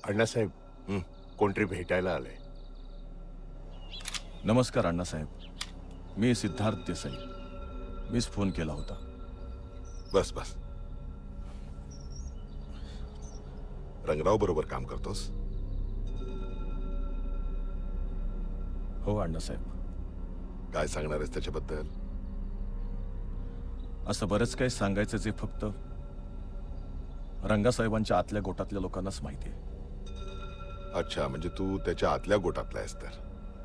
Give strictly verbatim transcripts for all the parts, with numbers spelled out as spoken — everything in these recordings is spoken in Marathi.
अण्णासाहेब, कोणतरी भेटायला आलंय. नमस्कार अण्णासाहेब, मी सिद्धार्थ देसाई. मीच फोन केला होता. बस बस. रंगराव बरोबर काम करतोस? हो अण्णासाहेब. काय सांगणार आहेस त्याच्याबद्दल? असं बरंच काही सांगायचं जे फक्त रंगासाहेबांच्या आतल्या गोटातल्या लोकांनाच माहिती आहे. अच्छा, म्हणजे तू त्याच्या आतल्या गोटातला आहेस. तर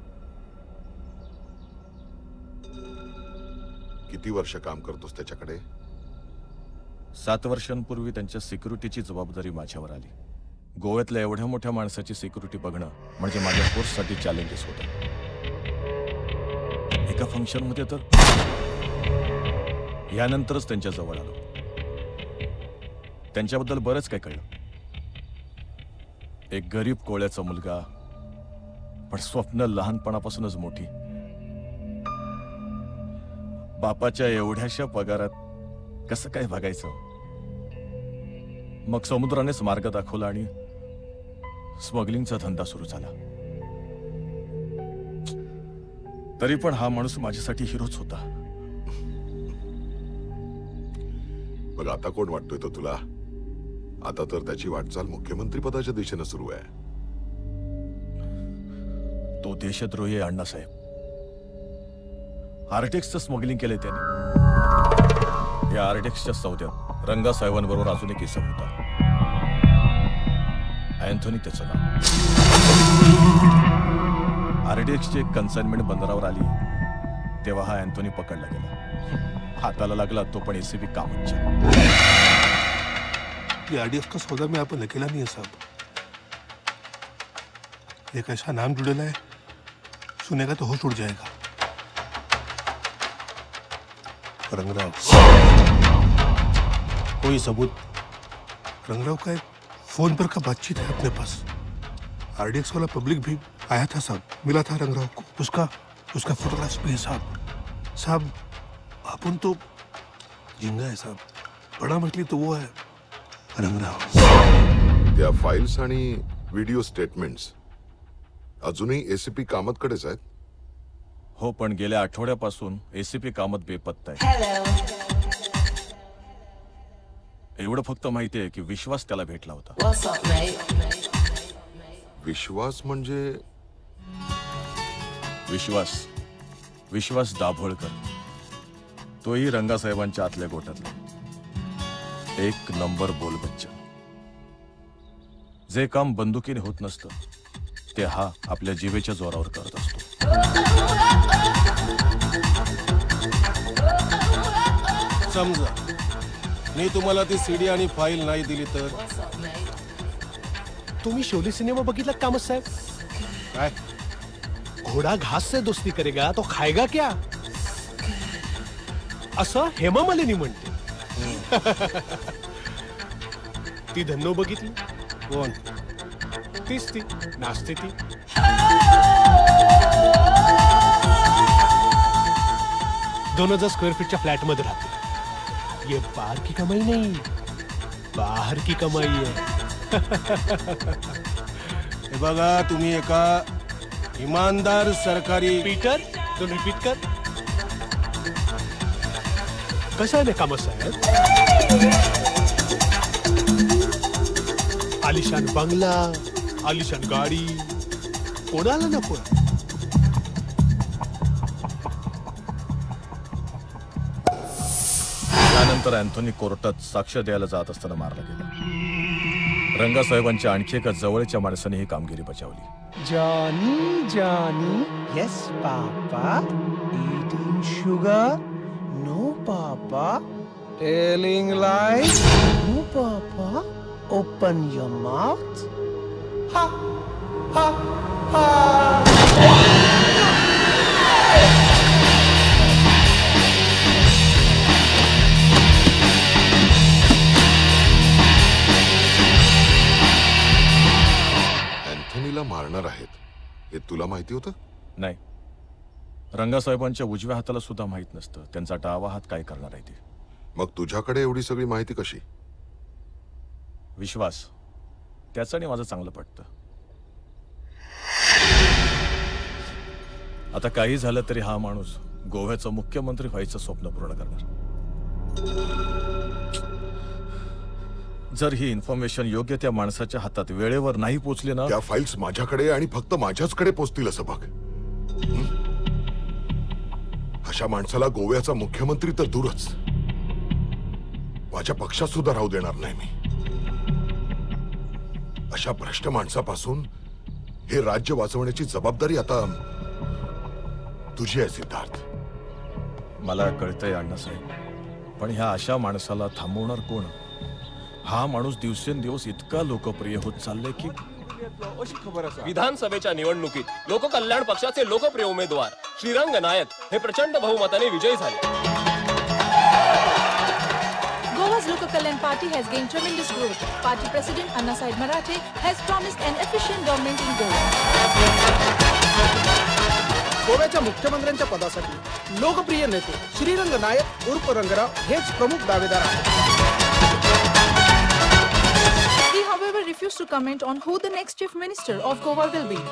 किती वर्ष काम करतोस त्याच्याकडे? सात वर्षांपूर्वी त्यांच्या सिक्युरिटीची जबाबदारी माझ्यावर आली. गोव्यातल्या एवढ्या मोठ्या माणसाची सिक्युरिटी बघणं म्हणजे माझ्या फोर्ससाठी चॅलेंजेस होतं. एका फंक्शनमध्ये तर यानंतरच त्यांच्या जवळ आलो. त्यांच्याबद्दल बरंच काय कळलं. एक गरीब कोळ्याचा मुलगा, पण स्वप्न लहानपणापासूनच मोठी. बापाच्या एवढ्याशा पगारात कसं काय भागायचं. मग समुद्रानेच मार्ग दाखवला आणि स्मगलिंगचा धंदा सुरू झाला. तरी पण हा माणूस माझ्यासाठी हिरोच होता. मग आता कोण वाटतोय तो तुला? आता तर त्याची वाटचाल मुख्यमंत्री पदाच्या दिशेने सुरू आहे. तो देशद्रोही आहे अण्णासाहेब. आर्टेक्सचं स्मगलिंग केलंय त्याने. या आर्टेक्सच्या सौद्यात रंगासाहेबांबरोबर अजून एक इसम होता. अँथोनी त्याचं नाव. आर्टेक्सची एक कन्साइनमेंट बंदरावर आली तेव्हा हा अँथोनी पकडला गेला. हाताला लागला तो पण एसीपी कामतच्या. ये आरडीएक्स का सौदा में आपने अकेला नहीं है साहब. एक ऐसा नाम जुड़ेला है, सुनेगा तो होश उड़ जाएगा. रंगराव. कोई सबूत? रंगराव का एक फोन पर का बातचीत है अपने पास. आरडीएक्स वाला पब्लिक भी आया था साहब, मिला था रंगराव को. उसका उसका फोटोग्राफ्स भी है साहब. साहब अपन तो जिंगा है साहब. बड़ा मछली तो वो है रंगराव. त्या फाइल्स आणि व्हिडिओ स्टेटमेंट्स अजूनही एसीपी कामतकडेच आहेत? हो, पण गेल्या आठवड्यापासून एसीपी कामत बेपत्ता आहे. एवढं फक्त माहिती आहे की विश्वास त्याला भेटला होता. विश्वास म्हणजे? विश्वास विश्वास दाभोळकर. तोही रंगासाहेबांच्या आतल्या गोटातला एक नंबर बोल बच्चा. जे काम बंदुकीने होत नसतं ते हा आपल्या जीवेच्या जोरावर करत असतो. समजा मी तुम्हाला ती सीडी आणि फाईल नाही दिली तर? तुम्ही शोले सिनेमा बघितला कामत साहेब? काय? घोडा घास से दोस्ती करेगा तो खाएगा क्या, असं हेमा मालिनी म्हणते. ती धन्नो बघितली? कोण? तीच ती नाचते ती. दोन हजार स्क्वेअर फीटच्या फ्लॅट मध्ये राहते. ये बाहर की कमाई नहीं, बाहर की कमाई है. हे बघा, तुम्ही एका इमानदार सरकारी. पीटर, दोन रिपीट कर. कसं आहे ना कामत साहेब, आलिशान बंगला, आलिशान गाडी कोणाला नको. त्यानंतर अँथोनी कोर्टात साक्ष द्यायला जात असताना मारला गेला. रंगासाहेबांच्या आणखी एका जवळच्या माणसाने ही कामगिरी बजावली. Johnny Johnny, yes papa. Eating sugar, no papa. Telling lies, no papa. Open your mouth. हा हा हा. अँथोनीला मारणार आहेत हे तुला माहिती होतं? नाही, रंगासाहेबांच्या उजव्या हाताला सुद्धा माहित नसतं त्यांचा डावा हात काय करणार आहे ते. मग तुझ्याकडे एवढी सगळी माहिती कशी? विश्वास त्याचं आणि माझं चांगलं पटतं. आता काही झालं तरी हा माणूस गोव्याचा मुख्यमंत्री व्हायचं स्वप्न पूर्ण करणार. जर ही इन्फॉर्मेशन योग्य त्या माणसाच्या हातात वेळेवर नाही पोचली ना, त्या फाईल्स माझ्याकडे आणि फक्त माझ्याचकडे पोचतील असं बघ. हं? अशा माणसाला गोव्याचा मुख्यमंत्री तर दूरच, माझ्या पक्षात सुद्धा राहू देणार नाही मी. अशा भ्रष्ट माणसापासून हे राज्य वाचवण्याची जबाबदारी आता तुझी आहे सिद्धार्थ. मला कळतंय अण्णासाहेब, पण ह्या अशा माणसाला थांबवणार कोण? हा माणूस दिवसेंदिवस इतका लोकप्रिय होत चाललाय की विधानसभेच्या निवडणुकीत लोककल्याण पक्षाचे लोकप्रिय उमेदवार श्रीरंग नायक हे प्रचंड बहुमताने विजयी झाले. Goa's Local Kalyan Party has gained tremendous growth. Party President Annasaheb Marathe has promised an efficient government in Goa. गोव्याच्या मुख्यमंत्र्यांच्या पदासाठी लोकप्रिय नेते श्रीरंग नायक उर्फ रंगराव हेच प्रमुख दावेदार आहेत. He, however, refused to comment on who the next chief minister of Goa will be.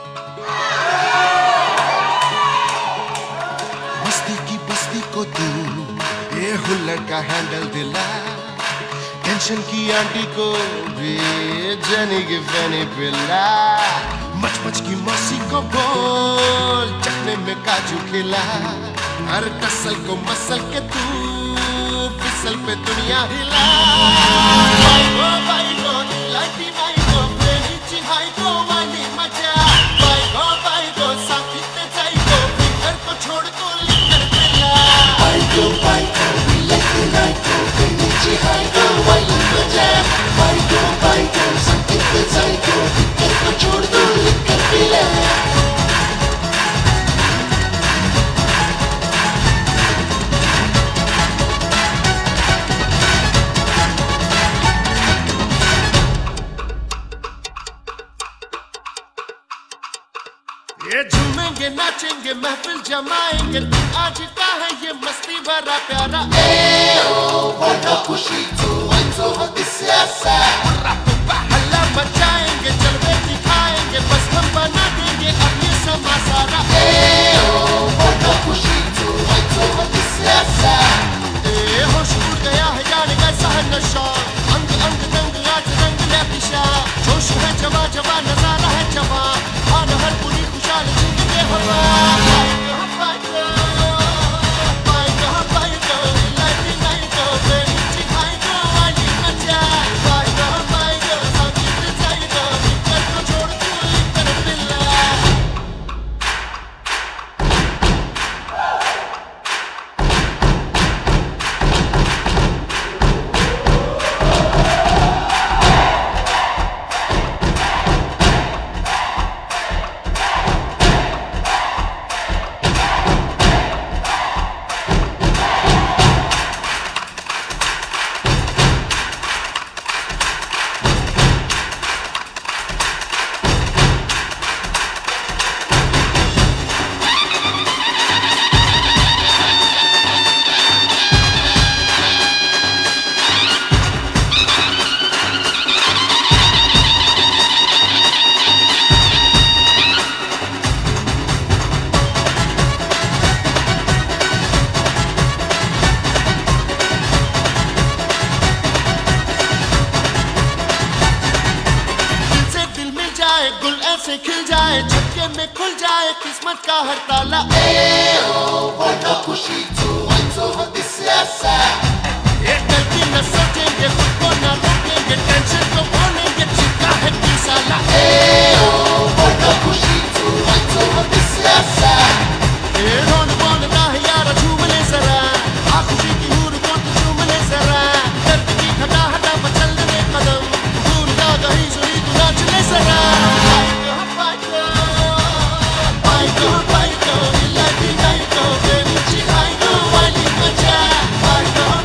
मस्ती की बस्ती को तू ये हुल्लड़ का हैंडल दिला, टेंशन की आंटी को भी जनी की फैनी पिला, मच मच की मौसी को बोल चखने में काजू खिला, हर कसल को मसल के तू फिसल पे दुनिया हिला. भाई गो भाई गो लाइटी भाई गो प्रेमी ची हाई गो वाली मजा, भाई गो भाई गो साथी ते जाई गो फिकर को छोड़ दो लिकर पिला. भाई गो भाई गो लाइटी भाई गो प्रेमी ची हाई गो वाली मजा, भाई गो भाई गो साथी ते जाई गो फिकर को छोड़ दो लिकर पिला. ये झूमेंगे नाचेंगे महफिल जमाएंगे, तू आज का है ये मस्ती भरा प्यारा. खुशी हल्ला मचाएंगे, जलवे दिखाएंगे, बस हम बना देंगे अब ये समा सारा. ए होश उड़ गया है जाने कैसा है नशा, अंग अंग दंग आज रंग ले दिशा, जोश है जवा जवा नजारा है जवा, आन हर पूरी खुशहाल जिंदगी हवा. से खिल जाए, झटके में खुल जाए किस्मत का हर ताला. खुशी एक गलती न सोचेंगे, खुद को न रोकेंगे, टेंशन को बोलेंगे, चिपका है की साला. खुशी रोन बोलता है यार झूम ले जरा, आ खुशी की हूर को तो झूम ले जरा, दर्द की घटा हटा बचल दे कदम, दूर जा गई सुनी तू नाच ले जरा. Bye, go, bye, go,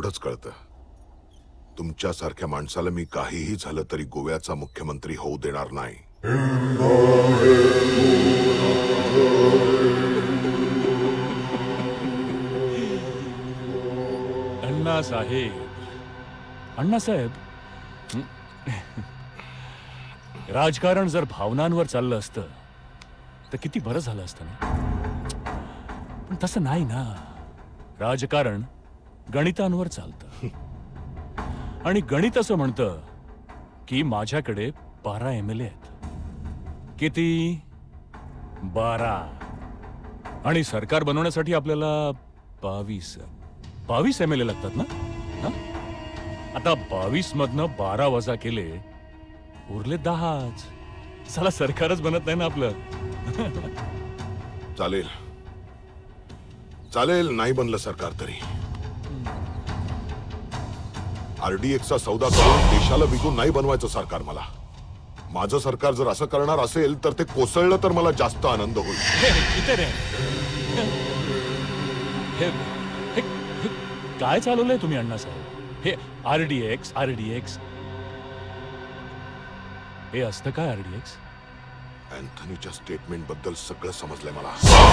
एवढंच कळतं, तुमच्यासारख्या माणसाला मी काहीही झालं तरी गोव्याचा मुख्यमंत्री होऊ देणार नाही. अण्णासाहेब, अण्णासाहेब, राजकारण जर भावनांवर चाललं असतं तर किती बरं झालं असतं ना. पण तसं नाही ना. राजकारण गणितांवर चालतं आणि गणित असं म्हणतं की माझ्याकडे बारा एम एल ए आहेत. किती? बारा. आणि सरकार बनवण्यासाठी आपल्याला बावीस बावीस एम एल ए लागतात ना. हा? आता बावीस मधनं बारा वजा केले उरले दहाच. चला सरकारच बनत नाही ना आपलं. चालेल चालेल, नाही बनलं सरकार तरी. आरडीएक्सचा सौदा करून देशाला विकून नाही बनवायचं सरकार मला. माझं सरकार जर असं करणार असेल तर ते कोसळलं तर मला जास्त आनंद होईल. इथे रे. हे हे- हे काय चालवलंय तुम्ही अण्णासाहेब? हे आरडीएक्स आरडीएक्स हे असतं काय आरडीएक्स? अँथनीच्या स्टेटमेंट बद्दल सगळं समजलंय मला.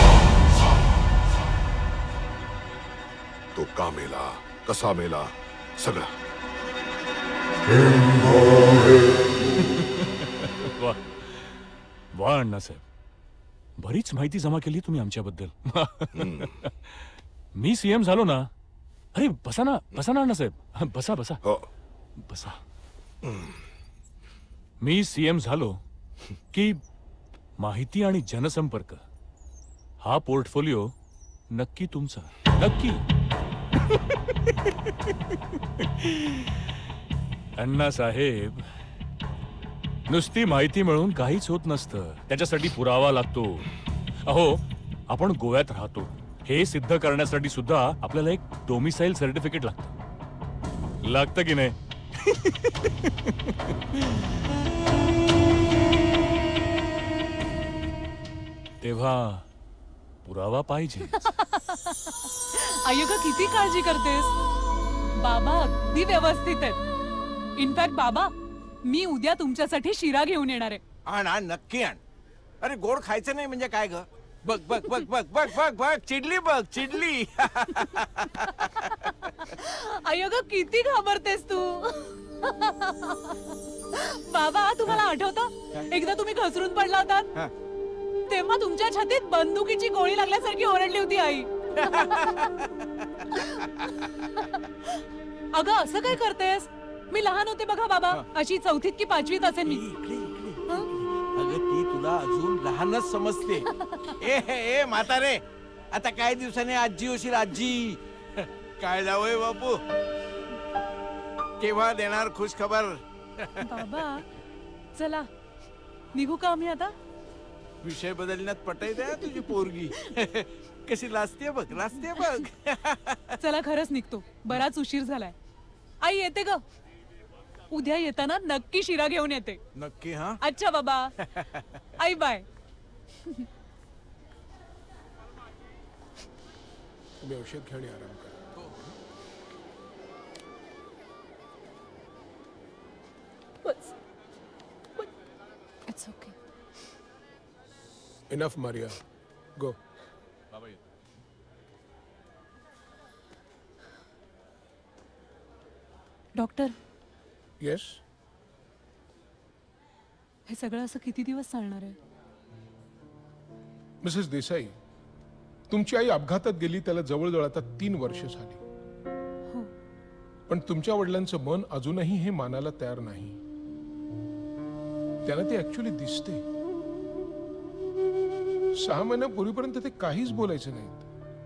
तो का मेला, कसा मेला, सगळं. वा वा अण्णासाहेब, बरीच माहिती जमा केली तुम्ही आमच्याबद्दल. मी सीएम झालो ना. अरे बसा ना, बसा ना अण्णासाहेब, बसा बसा बसा. मी सीएम झालो की माहिती आणि जनसंपर्क हा पोर्टफोलिओ नक्की तुमचा, नक्की. अण्णासाहेब, नुसती माहिती मिळून काहीच होत नसतं. त्याच्यासाठी पुरावा लागतो. अहो, आपण गोव्यात राहतो हे सिद्ध करण्यासाठी सुद्धा आपल्याला एक डोमिसाईल सर्टिफिकेट लागतं. लागतं की नाही? तेव्हा पुरावा पाहिजे. अय्यग किती काळजी करतेस. बाबा अगदी व्यवस्थित आहेत. इनफॅक्ट बाबा, मी उद्या तुमच्यासाठी शिरा घेऊन येणार आहे. आण आण, नक्की आण. अरे गोड खायचं नाही म्हणजे काय ग? बघ बघ बघ बघ बघ बघ बघ चिडली, बघ चिडली. अय्यग किती घाबरतेस तू. बाबा, तुम्हाला आठवतं एकदा तुम्ही घसरून पडला होतात तेव्हा तुमच्या छातीत बंदुकीची गोळी लागल्यासारखी ओरडली होती आई. अगं असं काय करतेस? मी लहान होते बघा बाबा, अशी चौथीत की पाचवीत असेल मी. अगं ती तुला अजून लहानच समजते. ए ए म्हातारे, आता काही दिवसांनी आजी होशील आजी. काय जावय बापू, केव्हा देणार खुश खबर? बाबा चला निघू का आम्ही आता? विषय बदलण्यात पटाई द्या तुझी पोरगी. कशी लाजते बघ, लाजते बघ. चला खरंच निघतो, बराच उशीर झालाय. आई येते ग. उद्या येताना नक्की शिरा घेऊन येते. नक्की. हा अच्छा बाबा. आई बाय. तुम्ही औषध घ्या आणि आराम करा. It's okay. Enough Maria, go. Doctor. Yes. हे सगळं असं किती दिवस चालणार आहे? मिसेस देसाई, तुमची आई अपघातात गेली त्याला जवळजवळ आता तीन वर्ष झाली. पण तुमच्या वडिलांचं मन अजूनही हे मानायला तयार नाही. त्यांना ते ऍक्च्युअली दिसते. सहा महिन्यापूर्वीपर्यंत ते काहीच बोलायचे नाहीत.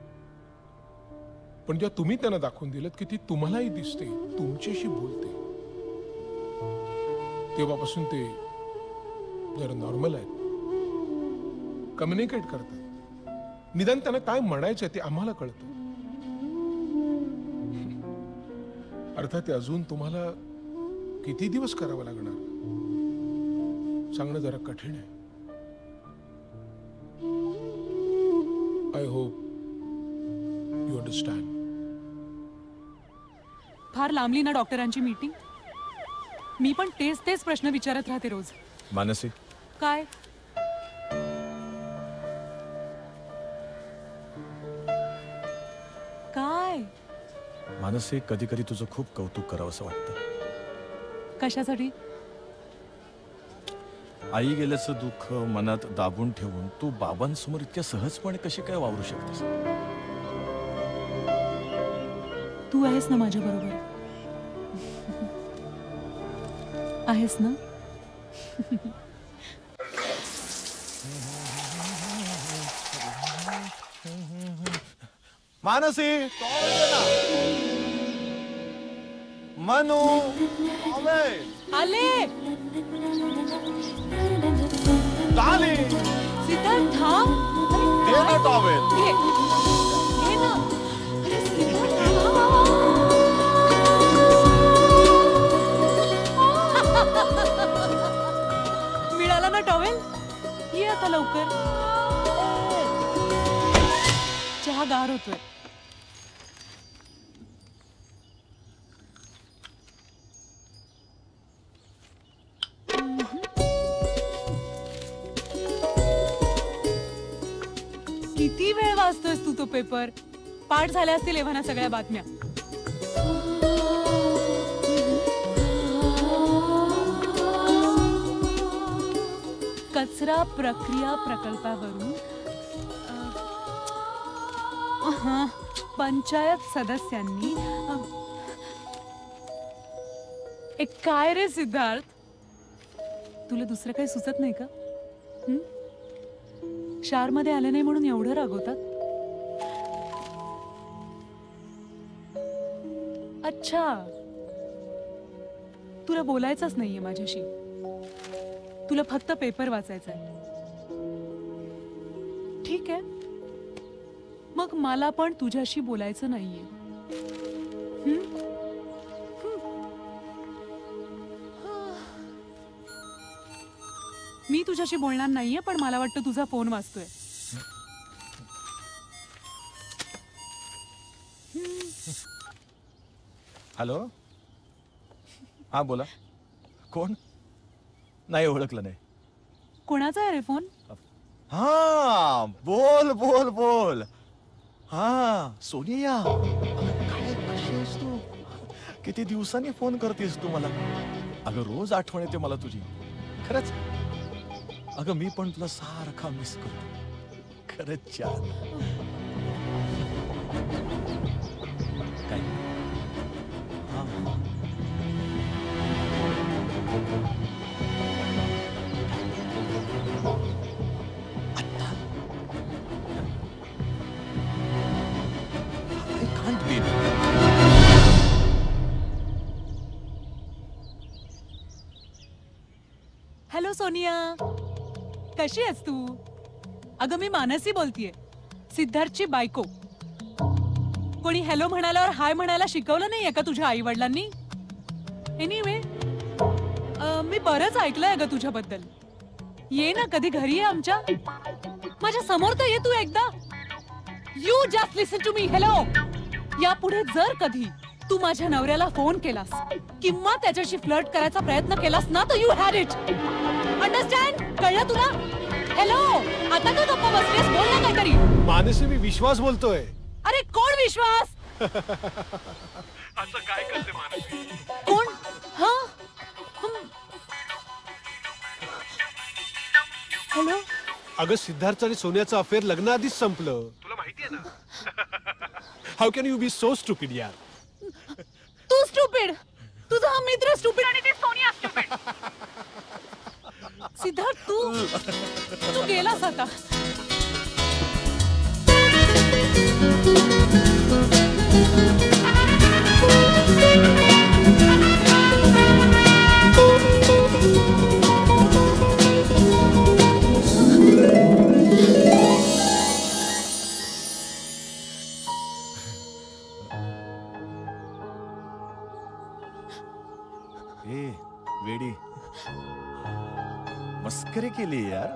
पण जेव्हा तुम्ही त्यांना दाखवून दिलं की ती तुम्हालाही दिसते, तुमच्याशी बोलते, तेव्हापासून ते जरा नॉर्मल आहेत, कम्युनिकेट करतात. निदान त्यांना काय म्हणायचं ते आम्हाला कळतं. अर्थात ते अजून तुम्हाला किती दिवस करावं लागणार सांगणं जरा कठीण आहे. I hope you understand. फार लांबली ना डॉक्टरांची मीटिंग. मी पण तेच तेच प्रश्न विचारत राहते रोज. मानसी, काय? काय? मानसी, कधी कधी तुझं खूप कौतुक करावं असं वाटतं. कशासाठी? आई गेल्याचं दुःख मनात दाबून ठेवून तू बाबांसमोर इतक्या सहजपणे कशी काय वावरू शकतेस? तू आहेस ना माझ्या बरोबर. आहेस ना? मानसी, मनू, आले. आले. सिद्धार्थ थांब. दे ना टॉवेल. घे. घे ना. अरे सिद्धार्थ मिळाला ना टॉवेल? ये आता लवकर. चहा गार होतोय. किती वेळ वाचतोयस तू तो पेपर? पाठ झाल्या असतील एव्हाना सगळ्या बातम्या. कचरा प्रक्रिया प्रकल्पावरून अ, पंचायत सदस्यांनी अ, एक काय रे सिद्धार्थ, तुला दुसरं काही सुचत नाही का? हं? शार मध्ये आले नाही म्हणून एवढं रागवतात? अच्छा, तुला बोलायचंच नाहीये माझ्याशी. तुला फक्त पेपर वाचायचा आहे. ठीक आहे, मग मला पण तुझ्याशी बोलायचं नाहीये. हं? मी तुझ्याशी बोलणार नाहीये, पण मला वाटतं तुझा फोन वाजतोय. हॅलो, हा बोला. कोण? नाही ओळखलं नाही. कोणाचा आहे रे फोन? हा, बोल बोल बोल. हा, सोनिया, काय कशी आहेस तू? किती दिवसांनी फोन करतेस तू मला. अगं रोज आठवण येते मला तुझी, खरंच. अगं मी पण तुला सारखा मिस करतो, खरंच. छान. काय? हा. आता I can't be. Hello Sonia, कशी आहेस तू? अगं मी मानसी बोलतीये, सिद्धार्थची बायको. कोणी हॅलो म्हणाल्यावर हाय म्हणायला शिकवलं नाहीये का तुझ्या आई वडिलांनी? एनिवे, मी बरंच ऐकलंय अगं तुझ्याबद्दल. ये ना कधी घरी, ये आमच्या. माझ्या समोर तर ये तू एकदा. You just listen to me. Hello, यापुढे जर कधी तू माझ्या नवऱ्याला फोन केलास किंवा त्याच्याशी फ्लर्ट करायचा प्रयत्न केलास ना, तर यू हॅड इट. अंडरस्टँड? कळलं तुला? हॅलो, आता का गप्पा बसलीस? बोल ना काहीतरी. मानसी, मी विश्वास बोलतोय. अरे कोण विश्वास? असं काय करते मानसी? कोण? हा? हॅलो. अगं सिद्धार्थ आणि सोनियाचं अफेअर लग्नाआधीच संपलं, तुला माहितीये ना. How can you be so stupid यार? तू स्टुपिड, तुझा हा मित्र स्टुपिड आणि ती सोनिया स्टुपिड. सिद्धार्थ, तू तू गेलास आता. ए वेडी, मस्करी केली यार.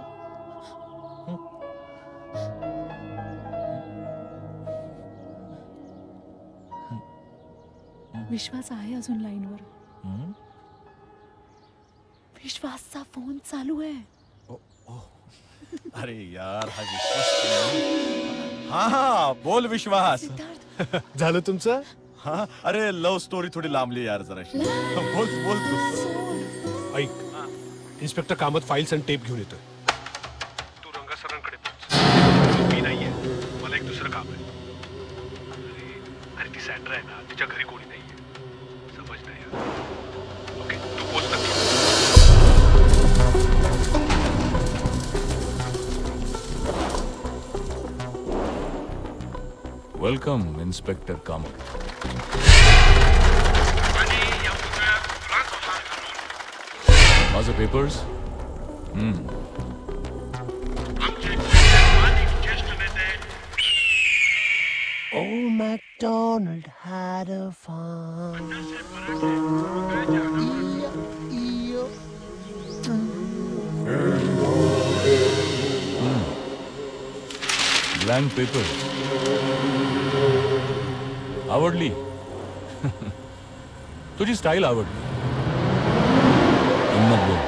विश्वास आहे अजून लाईनवर. विश्वासचा फोन चालू आहे. अरे यार हा विश्वास. हा हा बोल विश्वास. झालं तुमचं? हा अरे लव्ह स्टोरी थोडी लांबली यार जराशी. बोल बोल तू. ऐक, इन्स्पेक्टर कामत फाईल्स आणि टेप घेऊन येतोय. तू रंगा सरांकडे पोहोच. मी नाहीये, मला एक दुसरं काम आहे. अरे अरे ती सॅन्ड्रा आहे ना, तिच्या घरी कोणी नाहीये. समज नाही यार. ओके तू पोहोच नक्की. Welcome inspector Kamat. माझं papers. Hmm Old MacDonald had a farm. Blank paper आवडली. तुझी स्टाईल आवडली. किंमत बोल.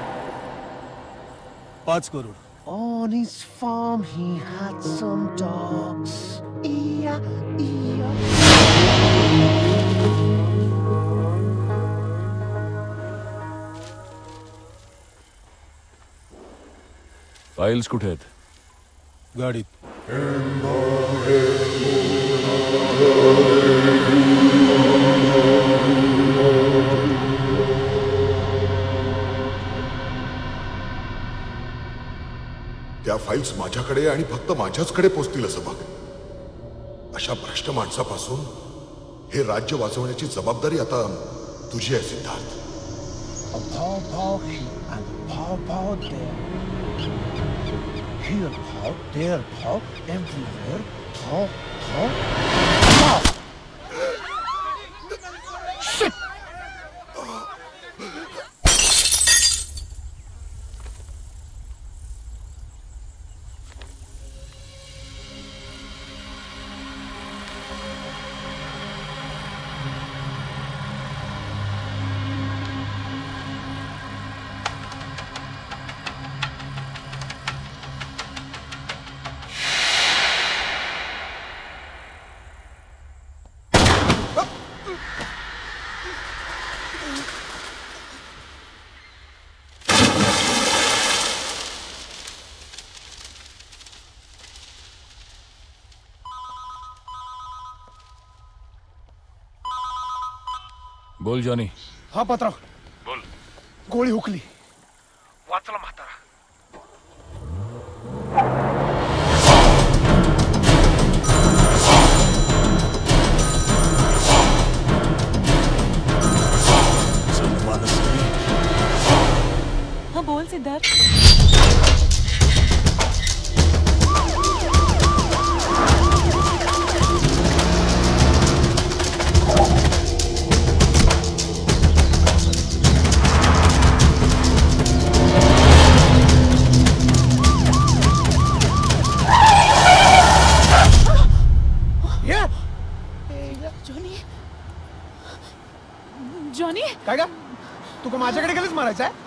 पाच crore. On his farm he had some dogs. Ee-ya, ee-ya. फाईल्स कुठे आहेत? गाडीत. त्या फाईल्स माझ्याकडे आणि फक्त माझ्याचकडे पोचतील असं बघ. अशा भ्रष्ट माणसापासून हे राज्य वाचवण्याची जबाबदारी आता तुझी आहे Siddharth. A paw paw here and a paw paw there. Here paw, there paw, everywhere paw, paw, paw. Shit! बोल जॉनी. हा पत्राव. बोल. गोळी हुकली. वाचला म्हातारा. हा बोल सिद्धार्थ. जॉनी काय का तू का माझ्याकडे गेलीच मारायचं आहे?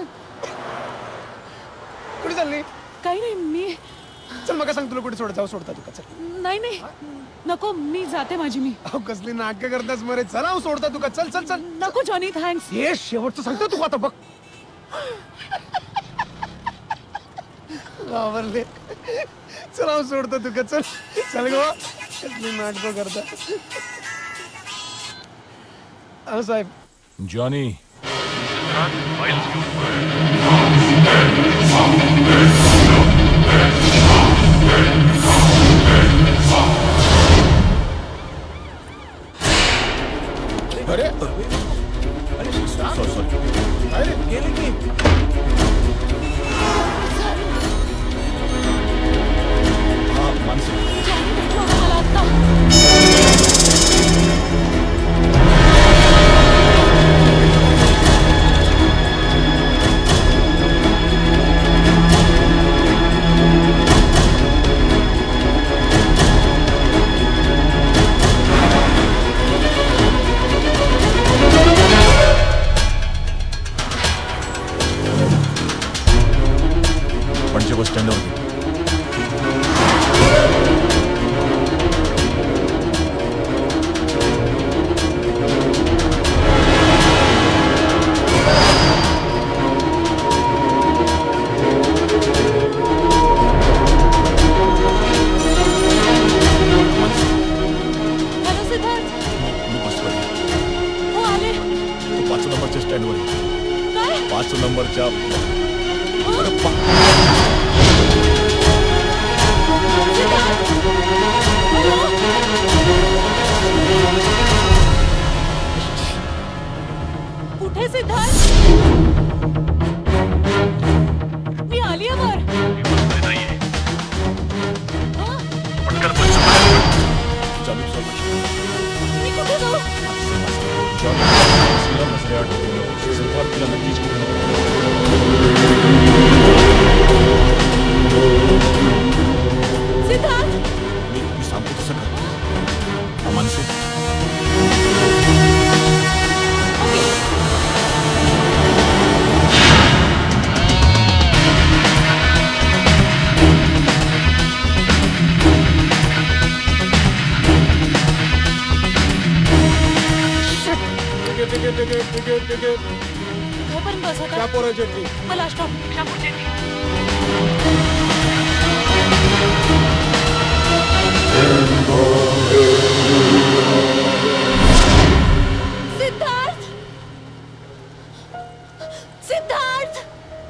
कुठे चालली? काही नाही मी. चल मग सांग तुला कुठे सोड जाऊ सोडता तू का? चल. नाही नाही नको मी जाते माझी मी. अहो कसली नाटकं करतास मरे. चला सोडता तू का? चल चल चल. नको जॉनी थँक्स. हे शेवटचं सांगतो तू आता बघ. घाबरले. चला सोडतो तू का? चल चल गो. कसली नाटकं करता. अहो साहेब. जॉनी. अरे अरे सॉरी सॉरी. अरे गेले की. हा मानसी. नंबरच्या स्टँडवर ये. काय? पाच नंबरच्या अरे पा- कुठे सिद्धार्थ? मी आली आहे वर. चालू चालू मी कुठे जाऊ? सिद्धार्थला नक्कीच सिद्धार्थ मी मी सांगतो तसं कर. हा Mansi ticket ticket ticket ticket कुठेपर्यंत बस आता? शापोरा चटणी. मला stop. Shapur Siddharth Siddharth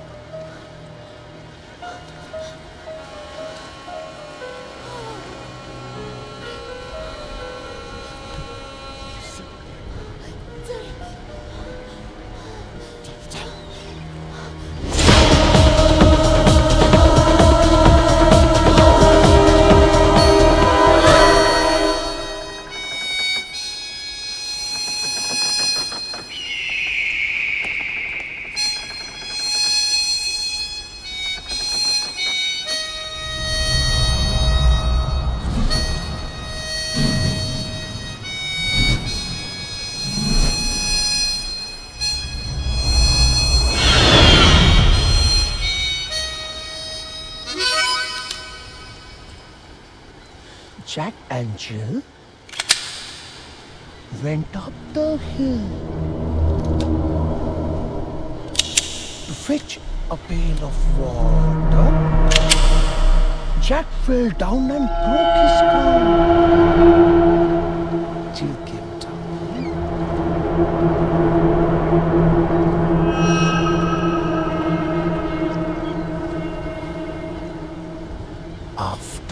Jack and Jill went up the hill to fetch a pail of water. Jack fell down and broke his crown. Jill came down. After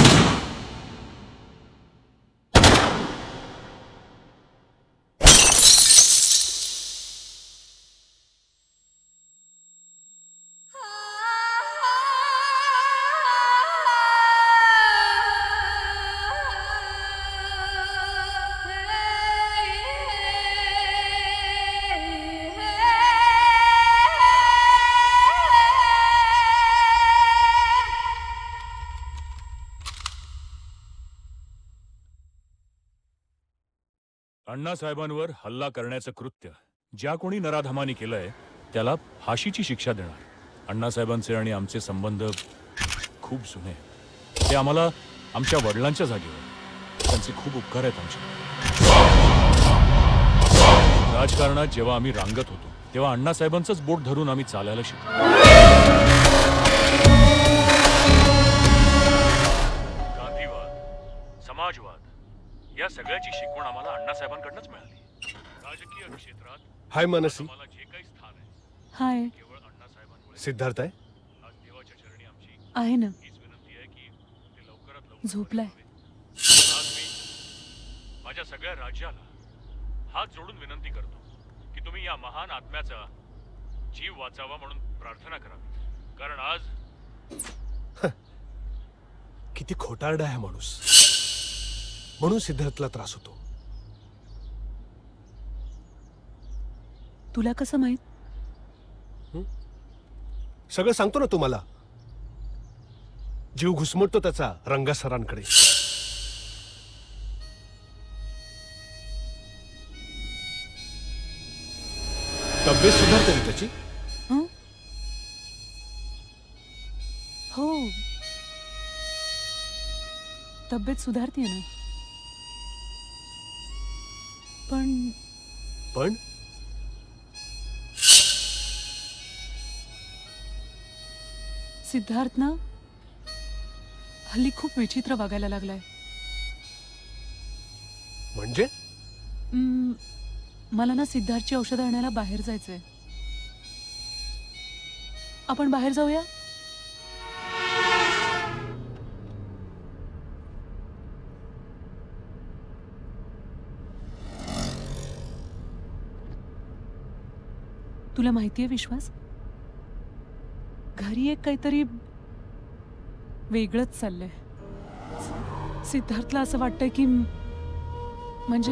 अण्णासाहेबांवर हल्ला करण्याचं कृत्य ज्या कोणी नराधमानी केलंय त्याला फाशीची शिक्षा देणार. अण्णासाहेबांचे आणि आमचे संबंध खूप जुने आहेत. ते आम्हाला आमच्या वडिलांच्या जागेवर त्यांचे खूप उपकार आहेत आमचे. राजकारणात जेव्हा आम्ही रांगत होतो तेव्हा अण्णासाहेबांचंच बोट धरून आम्ही चालायला शिकलो. गांधीवाद, समाजवाद या सगळ्याची शिकवण आम्हाला अण्णासाहेबांकडूनच मिळाली. राजकीय क्षेत्रात हाय मनसी. जे काही स्थान आहे हाय केवळ अण्णासाहेबांमुळे सिद्धार्थ आहे. आज देवाच्या चरणी आमची आहे ना. हीच विनंती आहे की ते लवकरात लवकर झोपलाय. आज मी माझ्या सगळ्या राज्याला हात जोडून विनंती करतो की तुम्ही या महान आत्म्याचा जीव वाचावा म्हणून प्रार्थना करावी. कारण आज किती खोटारडा आहे माणूस. म्हणून सिद्धार्थला त्रास होतो. तुला कसं माहित? सगळं सांगतो ना तुम्हाला. जीव घुसमटतो त्याचा रंगा सरांकडे. तब्येत सुधारते ना त्याची. हं? हो तब्येत सुधारते ना. पण पण सिद्धार्थ ना हल्ली खूप विचित्र वागायला लागलाय. म्हणजे हम्म, मला ना सिद्धार्थची औषधं आणायला बाहेर जायचंय. आपण बाहेर जाऊया. तुला माहितीये विश्वास, घरी एक काहीतरी वेगळंच चाललंय. सिद्धार्थला असं वाटतंय की म्हणजे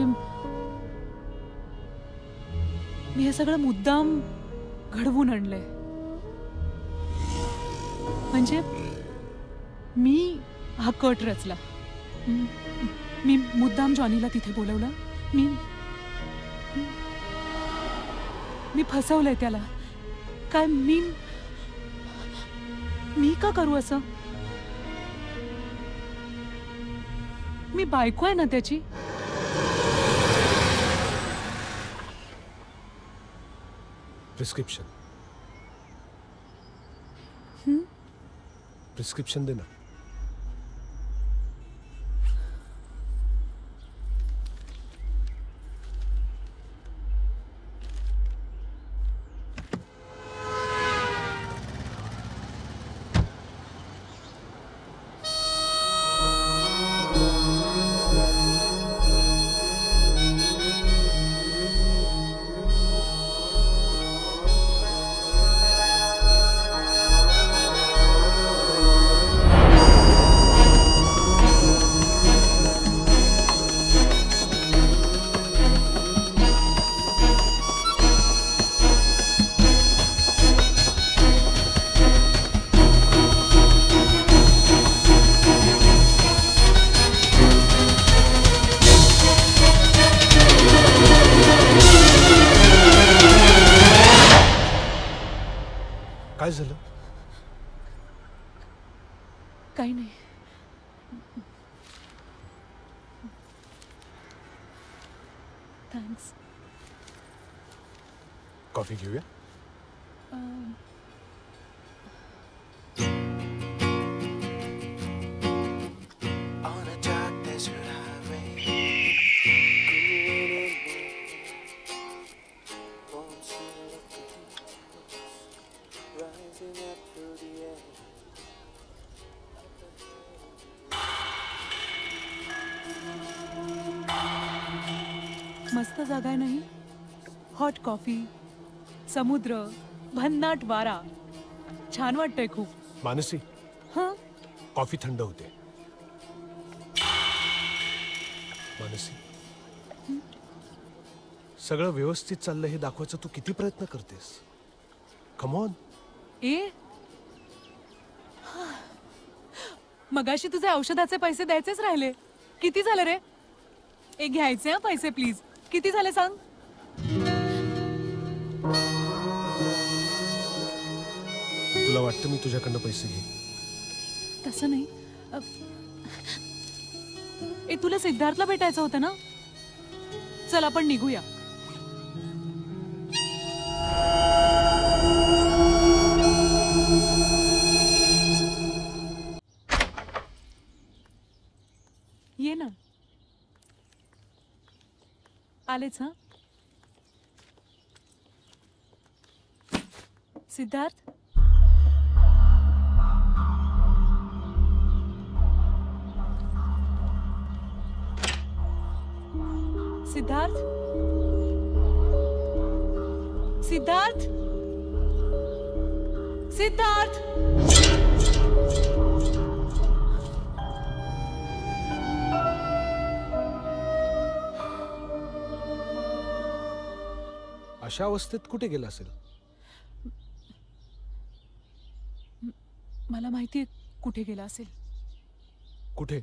मी हे सगळं मुद्दाम घडवून आणलंय. म्हणजे मी हा कट रचला. मी मुद्दाम जॉनीला तिथे बोलवलं. मी मी फसवलंय त्याला. काय मी मी का करू असं? मी बायको आहे ना त्याची. प्रिस्क्रिप्शन प्रिस्क्रिप्शन दे ना. काय झालं? काही नाही. थँक्स. कॉफी घेऊया. मस्त जागा आहे नाही. हॉट कॉफी, समुद्र, भन्नाट वारा. छान वाटतंय खूप. मानसी, हं? कॉफी थंड होते. मानसी, सगळं व्यवस्थित चाललंय हे दाखवायचं तू किती प्रयत्न करतेस. Come on. ए मगाशी तुझे औषधाचे पैसे द्यायचेच राहिले. किती झाले रे? ए घ्यायचे हं पैसे प्लीज. किती झाले सांग. तुला वाटतं मी तुझ्याकडनं पैसे घे? तसं नाही. ए तुला सिद्धार्थला भेटायचं होतं ना. चल आपण निघूया. ये ना. आलेच हा. सिद्धार्थ, सिद्धार्थ, सिद्धार्थ, सिद्धार्थ. अशा अवस्थेत कुठे गेला असेल? मला माहितीये कुठे गेला असेल. कुठे?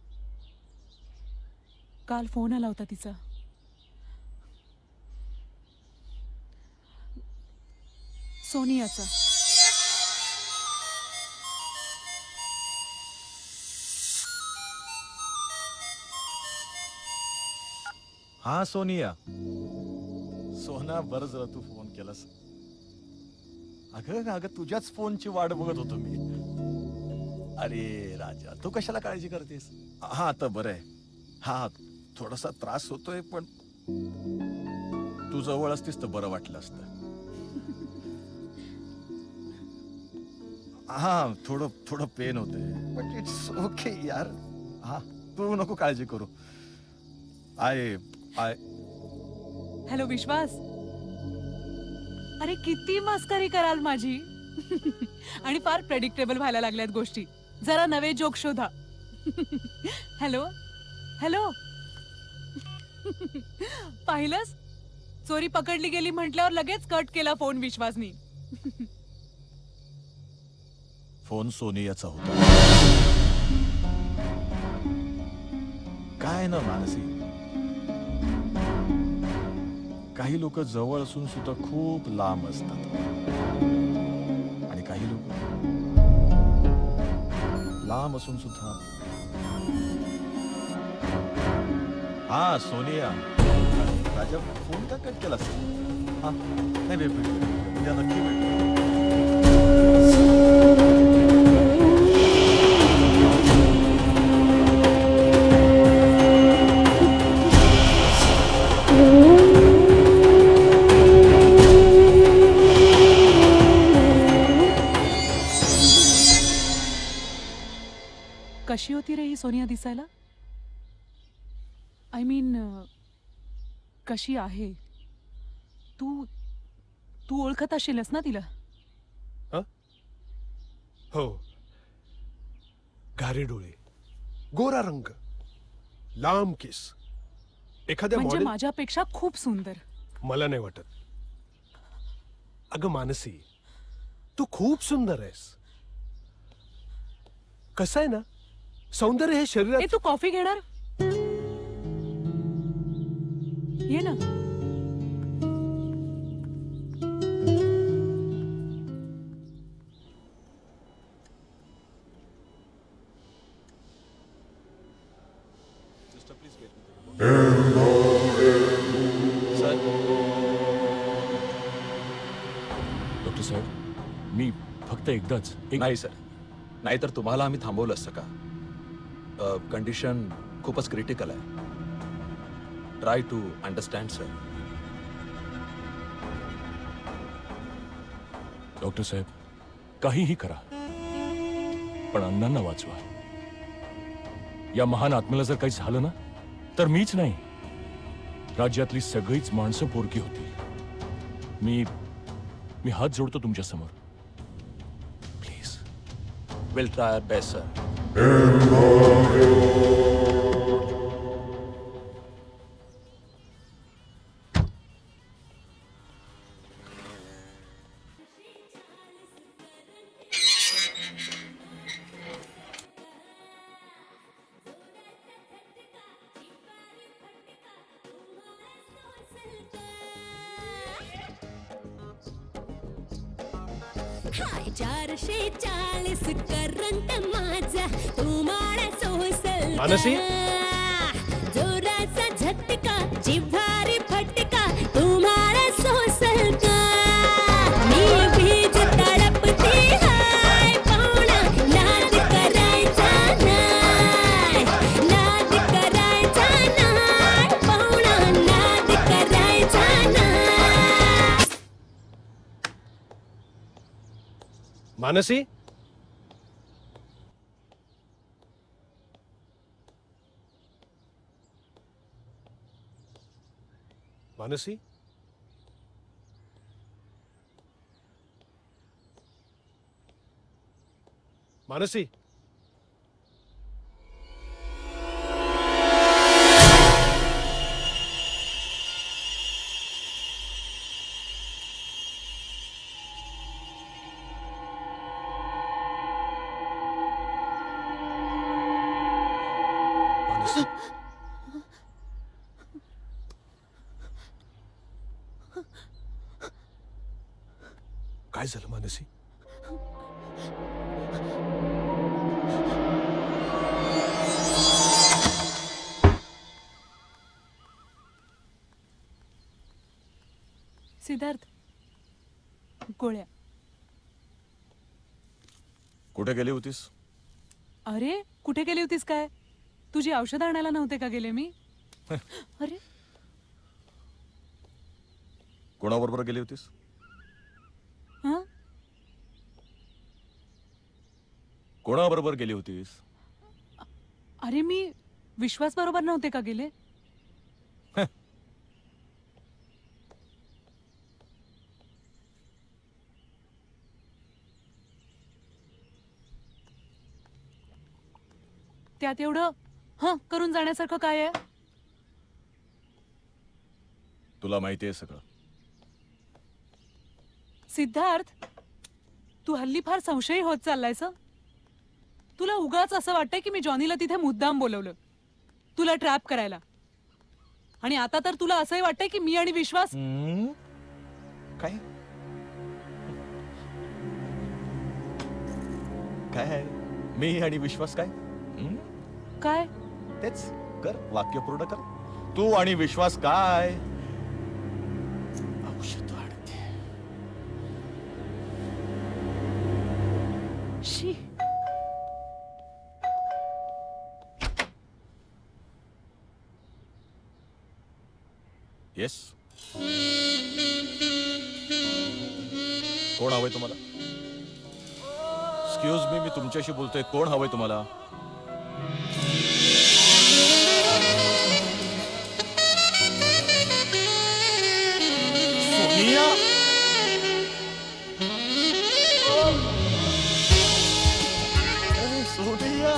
काल फोन आला होता तिचा. सोनियाचा. हा सोनिया. सोना, बरं झालं तू फोन केलास. अगं अगं तुझ्याच फोनची वाट बघत होतो मी. अरे राजा, तू कशाला काळजी करतेस? हा आता बरं आहे. हा थोडासा त्रास होतोय पण तू जवळ असतीस तर बरं वाटलं असतं. हा थोडं थोडं पेन होते बट इट्स ओके यार. हा तू नको काळजी करू. I I hello Vishwas. अरे किती मस्करी कराल माझी. आणि फार प्रेडिक्टेबल व्हायला लागल्यात गोष्टी. जरा नवे जोक शोधा. Hello hello. पाहिलंस चोरी पकडली गेली म्हटल्यावर लगेच कट केला फोन विश्वासनी. फोन सोनियाचा होता. काय ना मानसी, काही लोक जवळ असून सुद्धा खूप लांब असतात आणि काही लोक लांब असून सुद्धा. हा सोनिया. राजा फोन का कट केलास? हा नाही भेट भेट उद्या नक्की भेट. कशी होती रे ही सोनिया दिसायला? आय मीन कशी आहे? तू तू ओळखत असेलस ना तिला? हो. गारे डोळे, गोरा रंग, लांब केस. एखाद्या म्हणजे मॉडेल. माझ्यापेक्षा खूप सुंदर. मला नाही वाटत. अगं मानसी, तू खूप सुंदर आहेस. कसं आहे ना, सौंदर्य हे शरीरात. ए तू कॉफी घेणार? ये ना. डॉक्टर साहेब, मी फक्त एकदाच. नाही सर, नाहीतर तुम्हाला आम्ही थांबवलं असतं का? कंडिशन खूपच क्रिटिकल आहे. Try to understand sir. Doctor साहेब, काहीही करा पण अण्णांना वाचवा. या महान आत्म्याला जर काही झालं ना तर मीच नाही, राज्यातली सगळीच माणसं पोरकी होती. मी मी हात जोडतो तुमच्या समोर. Please. Will try our best sir. High चारशे चाळीस करंट माझा तुम्हाला सोसल मानसी? जोराचा झटका जिव्हारी फटका तुम्हाला सोसल का? मी भीज तडपते हाय पाहुणा नाद करायचा नाही, नाद करायचा नाही पाहुणा, नाद करायचा नाही. मानसी? मानसी? मानसी? काय झालं मानसी? सिद्धार्थ, गोळ्या. कुठे गेली होतीस? अरे कुठे गेली होतीस काय? तुझी औषध आणायला नव्हते का गेले मी? अरे कोणाबरोबर गेली होतीस? हं? कोणाबरोबर गेली होतीस? अरे मी विश्वास बरोबर नव्हते का गेले? त्यात एवढं हं करून जाण्यासारखं काय आहे? तुला माहिती आहे सगळं. सिद्धार्थ, तू हल्ली फार संशयी होत चाललायस. तुला उगाच असं वाटतंय की मी जॉनीला तिथे मुद्दाम बोलवलं तुला ट्रॅप करायला, आणि आता तर तुला असंही वाटतंय की मी आणि विश्वास. काय काय आहे? मी आणि विश्वास काय? हं? काय? तेच कर, वाक्य पूर्ण कर. तू आणि विश्वास काय? औषध वाढते. शी. येस. कोण हवंय तुम्हाला? एक्सक्यूज मी मी तुमच्याशी बोलतोय. कोण हवंय तुम्हाला? Sonia. Sonia.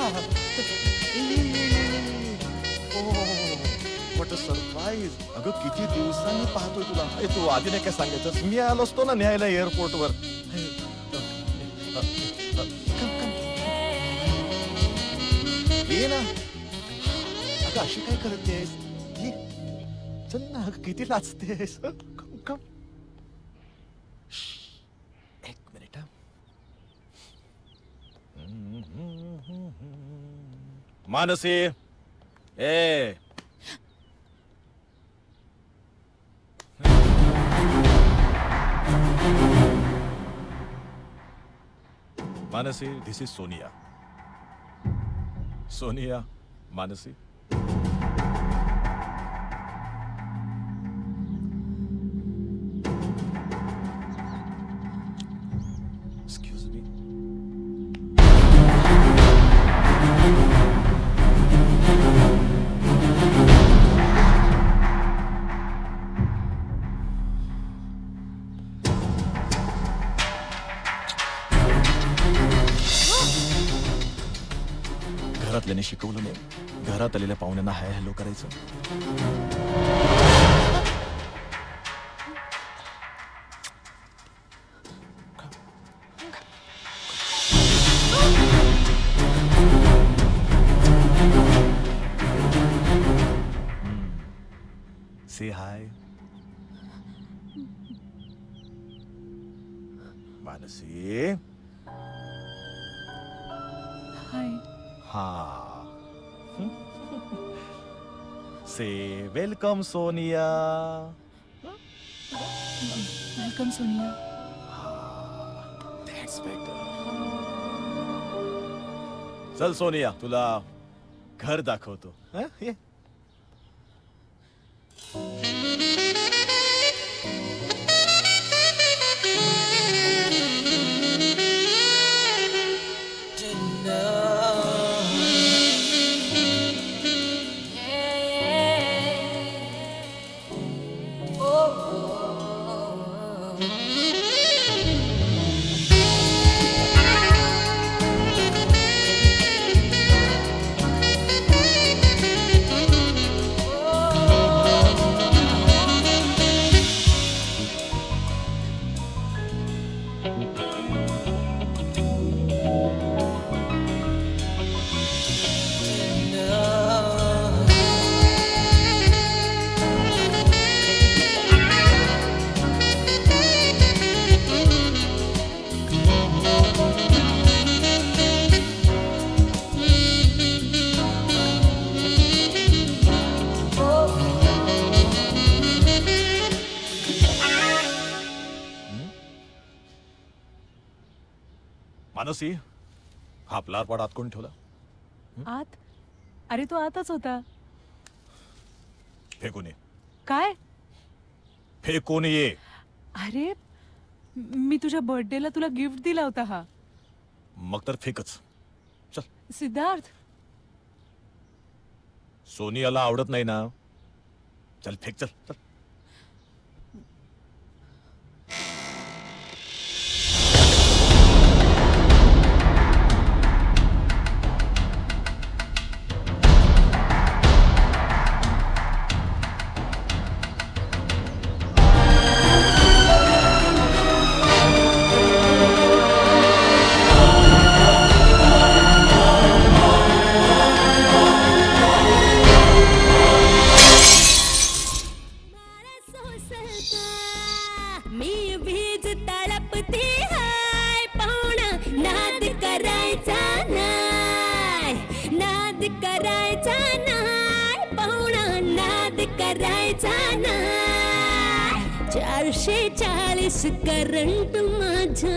What a surprise. अगं किती दिवसांनी पाहतोय तुला. ए, तू आधी नाही काय सांगायचं? मी आलो असतो ना न्यायला एअरपोर्ट वर. ये ना. अगं अशी काय करतेस? ये. चल ना. अगं किती लाजतेस. Come come. एक मिनिट. मानसी. ए Mansi, this is Sonia. Sonia, Mansi. Excuse me. घरातल्याने शिकवलं नाही. घरात आलेल्या पाहुण्यांना हाय हॅलो करायचं. से हाय. मानसी. हाय. हा. Say welcome Sonia. Welcome Sonia. That's better. चल सोनिया, तुला घर दाखवतो. हं? ये. मानसी, हा प्लारपाड आत कोण ठेवला? आत? अरे तो आतच होता. फेकून ये. काय? फेकून ये. अरे मी तुझ्या बर्थडेला तुला गिफ्ट दिला होता हा. मग तर फेकच. चल. सिद्धार्थ, सोनियाला आवडत नाही ना. चल फेक. चल चल. मी भीज तळपते हाय पाहुणा नाद करायचा नाही, नाद करायचा नाही पाहुणा, नाद करायचा नाही. चारशे चाळीस करंट माझा.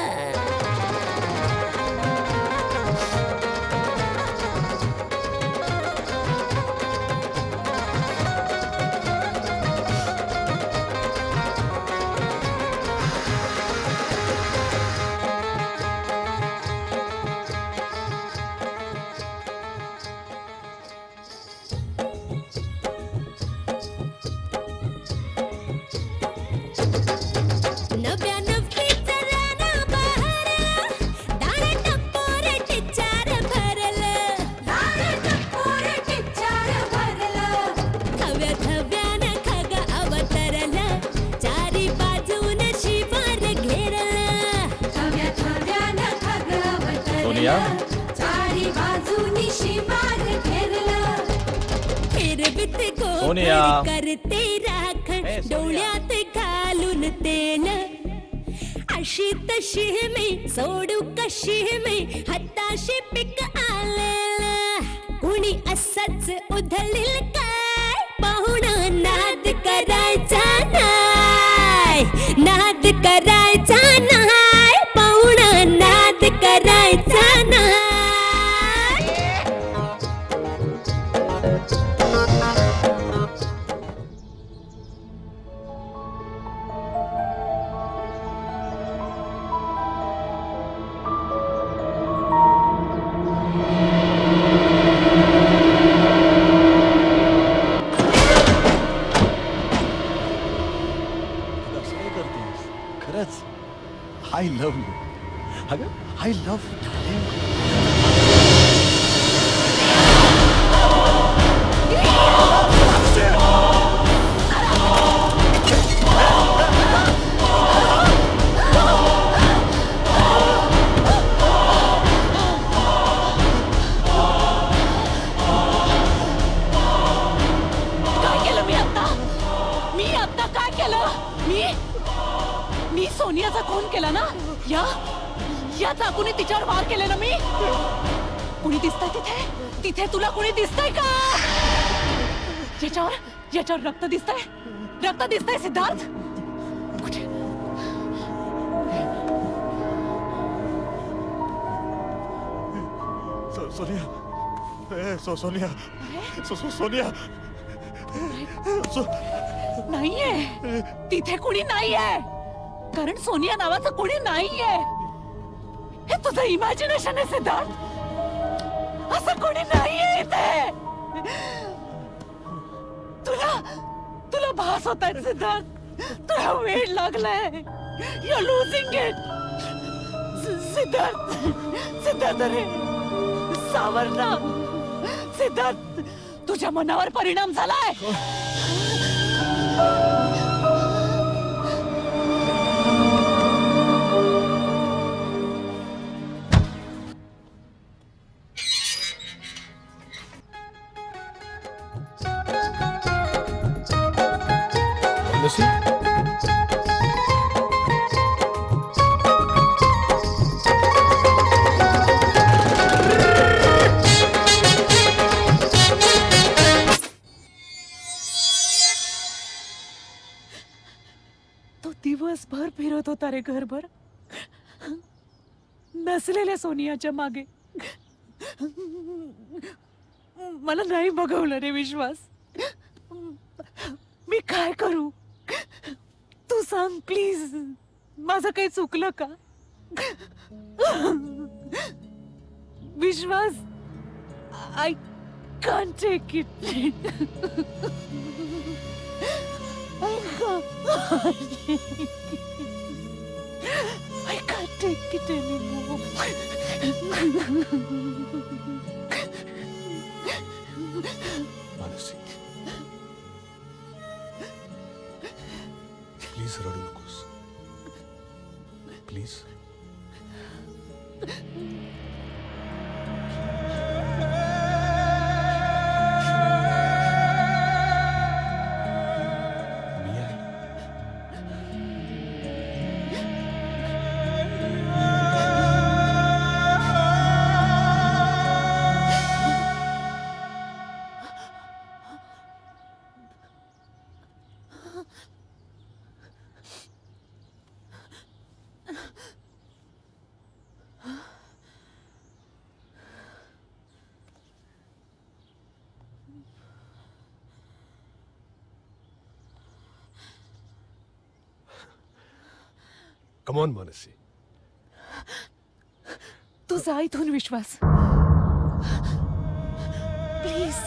सोनिया करते राखण डोळ्यात घालून तेल. अशी तशी मी सोडू कशी मी हाताशी पीक आलेलं. कुणी असंच उधळील काय पाहुणा नाद करायचा नाही, नाद करायचा नाही पाहुणा, नाद करायचा नाही. खरंच आय लव्ह यू. अगं आय लव्ह काय केलं मी आता? मी आता काय केलं? मी मी सोनियाचा खून केला ना. या या चाकूने तिच्यावर वार केले ना मी. कुणी दिसतंय तिथे? तिथे तुला कुणी दिसतंय का? याच्यावर याच्यावर रक्त दिसतंय, रक्त दिसतंय सिद्धार्थ. कुठे? सो, सोनिया ए, सो, सोनिया सो, सो, सोनिया सो, नाहीये तिथे कुणी नाहीये. कारण सोनिया नावाचं कुणी नाहीये. हे तुझं इमॅजिनेशन आहे सिद्धार्थ. असं कोणी नाहीये इथे. तुला तुला भास होत आहे सिद्धार्थ. तुला वेळ लागलाय. You losing it. Siddharth Siddharth अरे सावर ना. सिद्धार्थ तुझ्या मनावर परिणाम झालाय. तो दिवसभर फिरत होता रे घरभर नसलेल्या सोनियाच्या मागे. मला नाही बघवलं रे विश्वास. मी काय करू? तू तू सांग प्लीज, माझं काही चुकलं का? Vishwas, I can't take it. I can't take it anymore. Manasi, please रडू नकोस. प्लीज. Come on, Manasi. तू जा इथून Vishwas, please.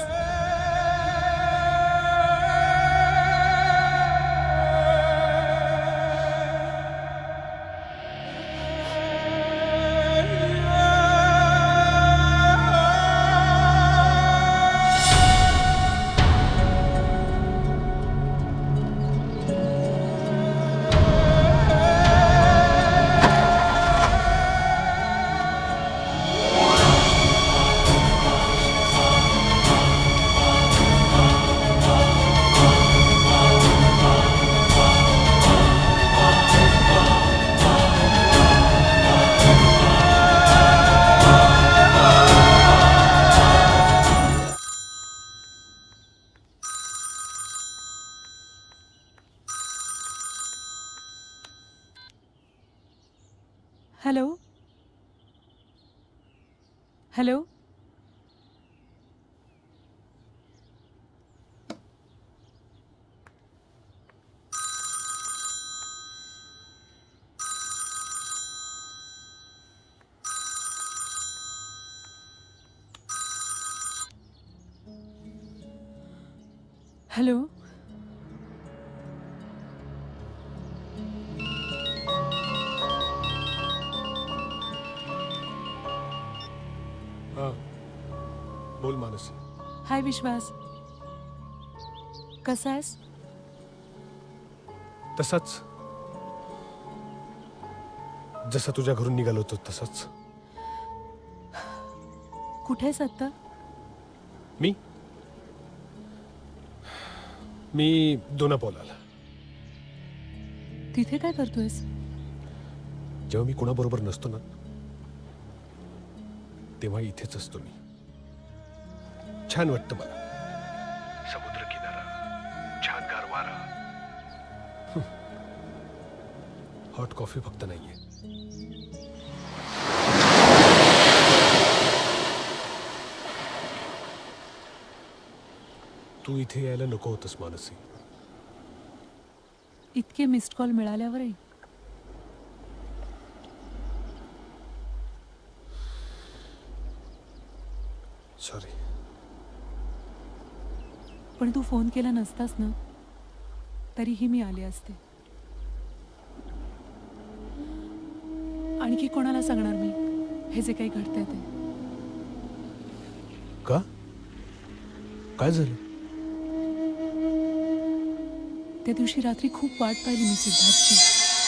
Hello hello. Hello. बोल मानसी. हाय विश्वास, कसा आहेस? तसाच, जसं तुझ्या घरून निघालो होतो तसंच. कुठे आहेस आता? मी मी दोनापोलाला. तिथे काय करतोयस? जेव्हा मी कोणाबरोबर नसतो ना, तेव्हा इथेच असतो मी. छान वाटतं मला. समुद्र किनारा, छान गार वारा. हॉट कॉफी फक्त नाहीये. तू इथे यायला नको होतंस मानसी. इतके मिस्ड कॉल मिळाल्यावरही. सॉरी. पण तू फोन केला नसतास ना, तरीही मी आले असते. आणखी कोणाला सांगणार मी हे जे काही घडतंय ते? का? काय झालं? त्या दिवशी रात्री खूप वाट पाहिली मी सिद्धार्थची.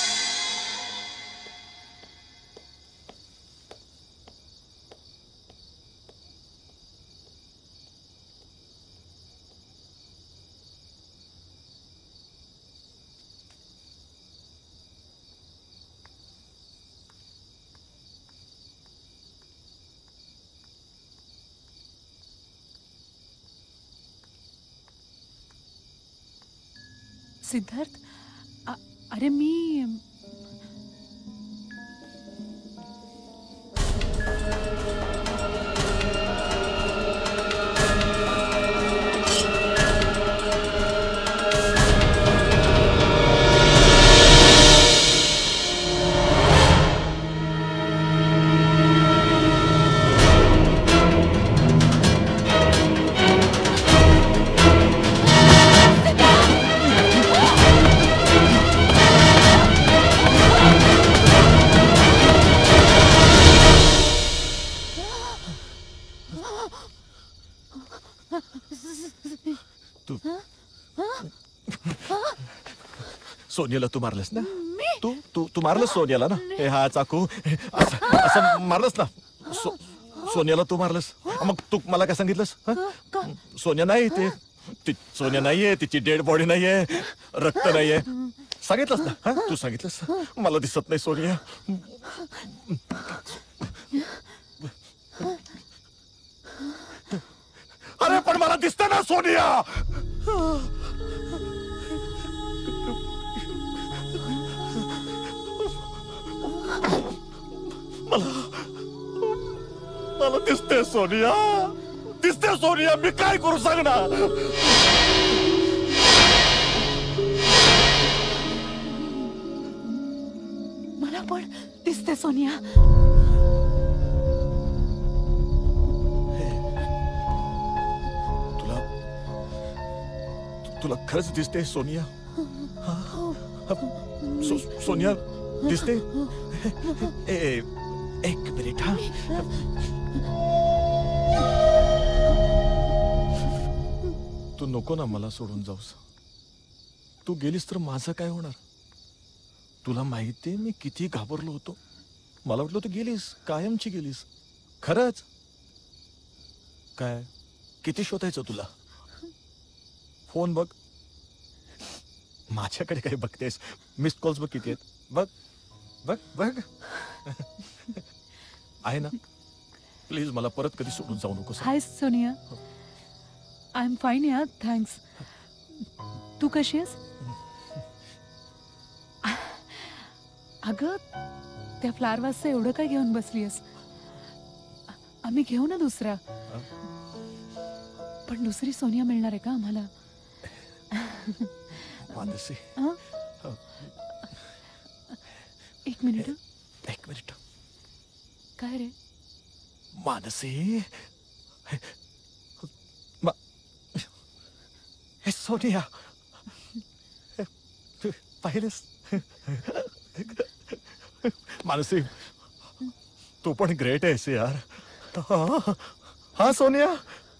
सिद्धार्थ, अ- अरे मी सोनियाला तू मारलंस ना तू तू तू मारलंस सोनियाला ना हे हा चाकू हे, असं असं मारलंस ना सो, सोनियाला तू मारलंस मग तू मला काय सांगितलंस हं? सोनिया नाही ते ती सोनिया नाहीये तिची डेड बॉडी नाहीये रक्त नाहीये सांगितलंस ना हं? तू सांगितलंस मला दिसत नाही सोनिया अरे पण मला दिसत ना सोनिया मला मला दिसते सोनिया दिसते सोनिया मी काय करू सांग ना मला पण दिसते सोनिया तुला तुला खरंच दिसते सोनिया हा? सो, सोनिया दिसते ए, एक मिनिट हा तू नको ना मला सोडून जाऊस तू गेलीस तर माझं काय होणार तुला माहितीये मी किती घाबरलो होतो मला वाटलं तू गेलीस कायमची गेलीस खरंच काय किती शोधायचं तुला फोन बघ माझ्याकडे काय बघतेस मिस्ड कॉल्स बघ किती आहेत बघ बघ बघ आहे ना प्लीज मला परत कधी सोडून जाऊ नकोस hi Sonia I am fine यार थँक्स तू कशी आहेस अगं त्या फ्लावर वाजचं एवढं काय घेऊन बसली आहेस आम्ही घेऊ ना दुसरा पण दुसरी सोनिया मिळणार आहे का आम्हाला मानसी एक मिनिट एक मिनिट काय रे मानसी मा- हे सोनिया पाहिलंस मानसी तू पण ग्रेट आहेस यार हा, हा सोनिया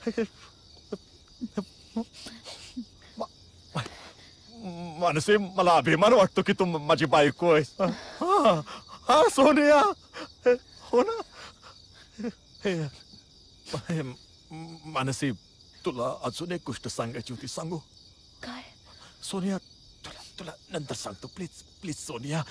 मानसी मला अभिमान वाटतो की तू माझी बायको आहेस हा, हा सोनिया हो ना हे, हे, मानसी तुला अजून एक गोष्ट सांगायची होती सांगू काय सोनिया तुला तुला नंतर सांगतो प्लीज प्लीज सोनिया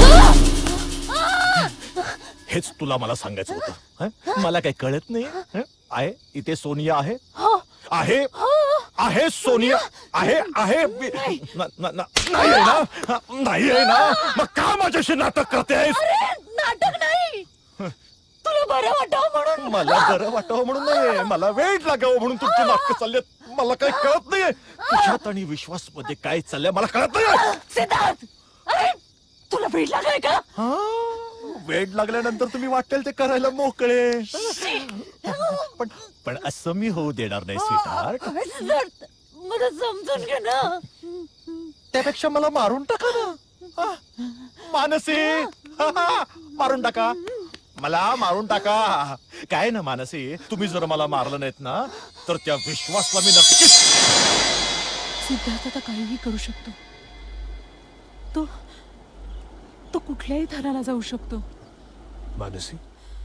हेच तुला मला सांगायचं होतं हं? मला काही कळत नाही हं? आहे इथे सोनिया आहे आहे आहे सोनिया आहे आहे मी- न- न- न- नाही आहे ना नाही आहे ना मग का माझ्याशी नाटक करतेस नाटक नाही तुला बरं वाटावं म्हणून मला बरं वाटावं म्हणून नाही मला वेळ लागावं म्हणून तुमची नाटकं चाललेत मला काही कळत नाहीये तुझ्यात आणि विश्वास मध्ये काय चाललंय मला कळत नाही सिद्धार्थ अरे तुला वेळ लागलाय का वेळ लागल्यानंतर तुम्ही वाटेल ते करायला मोकळे पण पण असं मी होऊ देणार नाही स्वीटहार्ट सिद्धार्थ मला समजून घे ना त्यापेक्षा मला मारून टाका ना हा? मानसी हा, हा, मारून टाका मला मारून टाका काय ना मानसी तुम्ही जर मला मारलं नाहीत ना तर त्या विश्वासला मी नक्कीच सिद्धार्थ आता काहीही करू शकतो तो तो कुठल्याही थराला जाऊ शकतो मानसी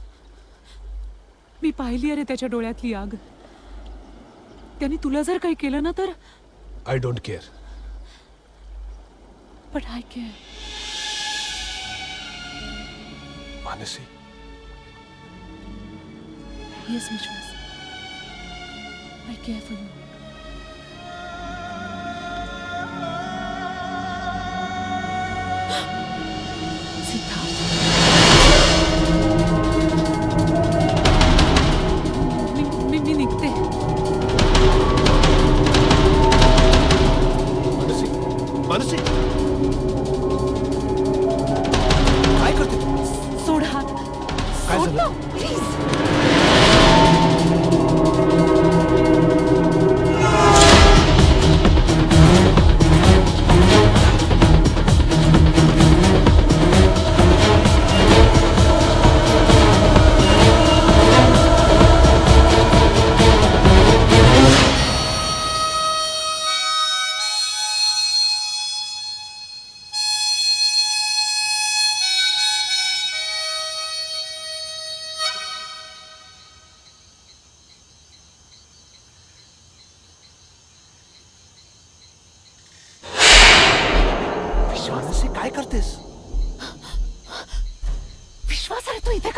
मी पाहिली अरे त्याच्या डोळ्यातली आग त्यांनी तुला जर काही केलं ना तर I don't care but I care Manasi yes Vishwas I care for you मी मी निघते मानसी काय करते सोड हात सोड ना प्लीज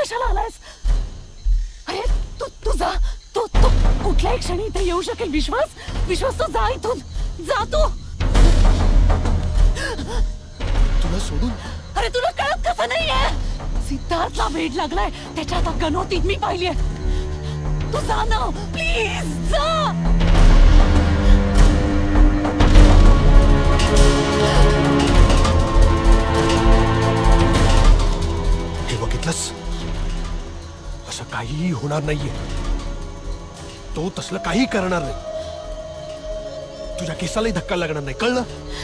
कशाला आलायस? अरे तू तू जा, तू तू कुठल्याही क्षणी इथे येऊ शकेल. विश्वास विश्वास तू जा इथून, जा तू. तुला सोडून? अरे तुला कळत कसं नाहीये? सिद्धार्थला वेड लागलाय, त्याच्या आता गणोतीत मी पाहिलीये. तू जा ना प्लीज, जा. हे बघितलंस, असं काहीही होणार नाहीये. तो तसलं काही करणार नाही. तुझ्या केसालाही धक्का लागणार नाही, कळलं?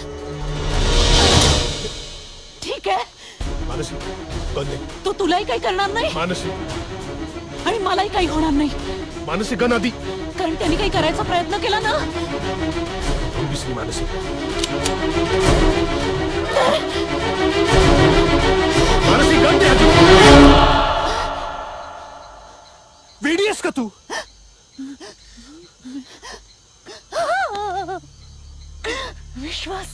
ठीक आहे मानसी, गन दे. तो तुलाही काही करणार नाही मानसी, आणि मलाही काही होणार नाही. मानसी गन आधी. कारण त्यांनी काही करायचा प्रयत्न केला ना. तू विसरी मानसी. मानसी गन दे आधी. वेडी आहेस का तू? विश्वास.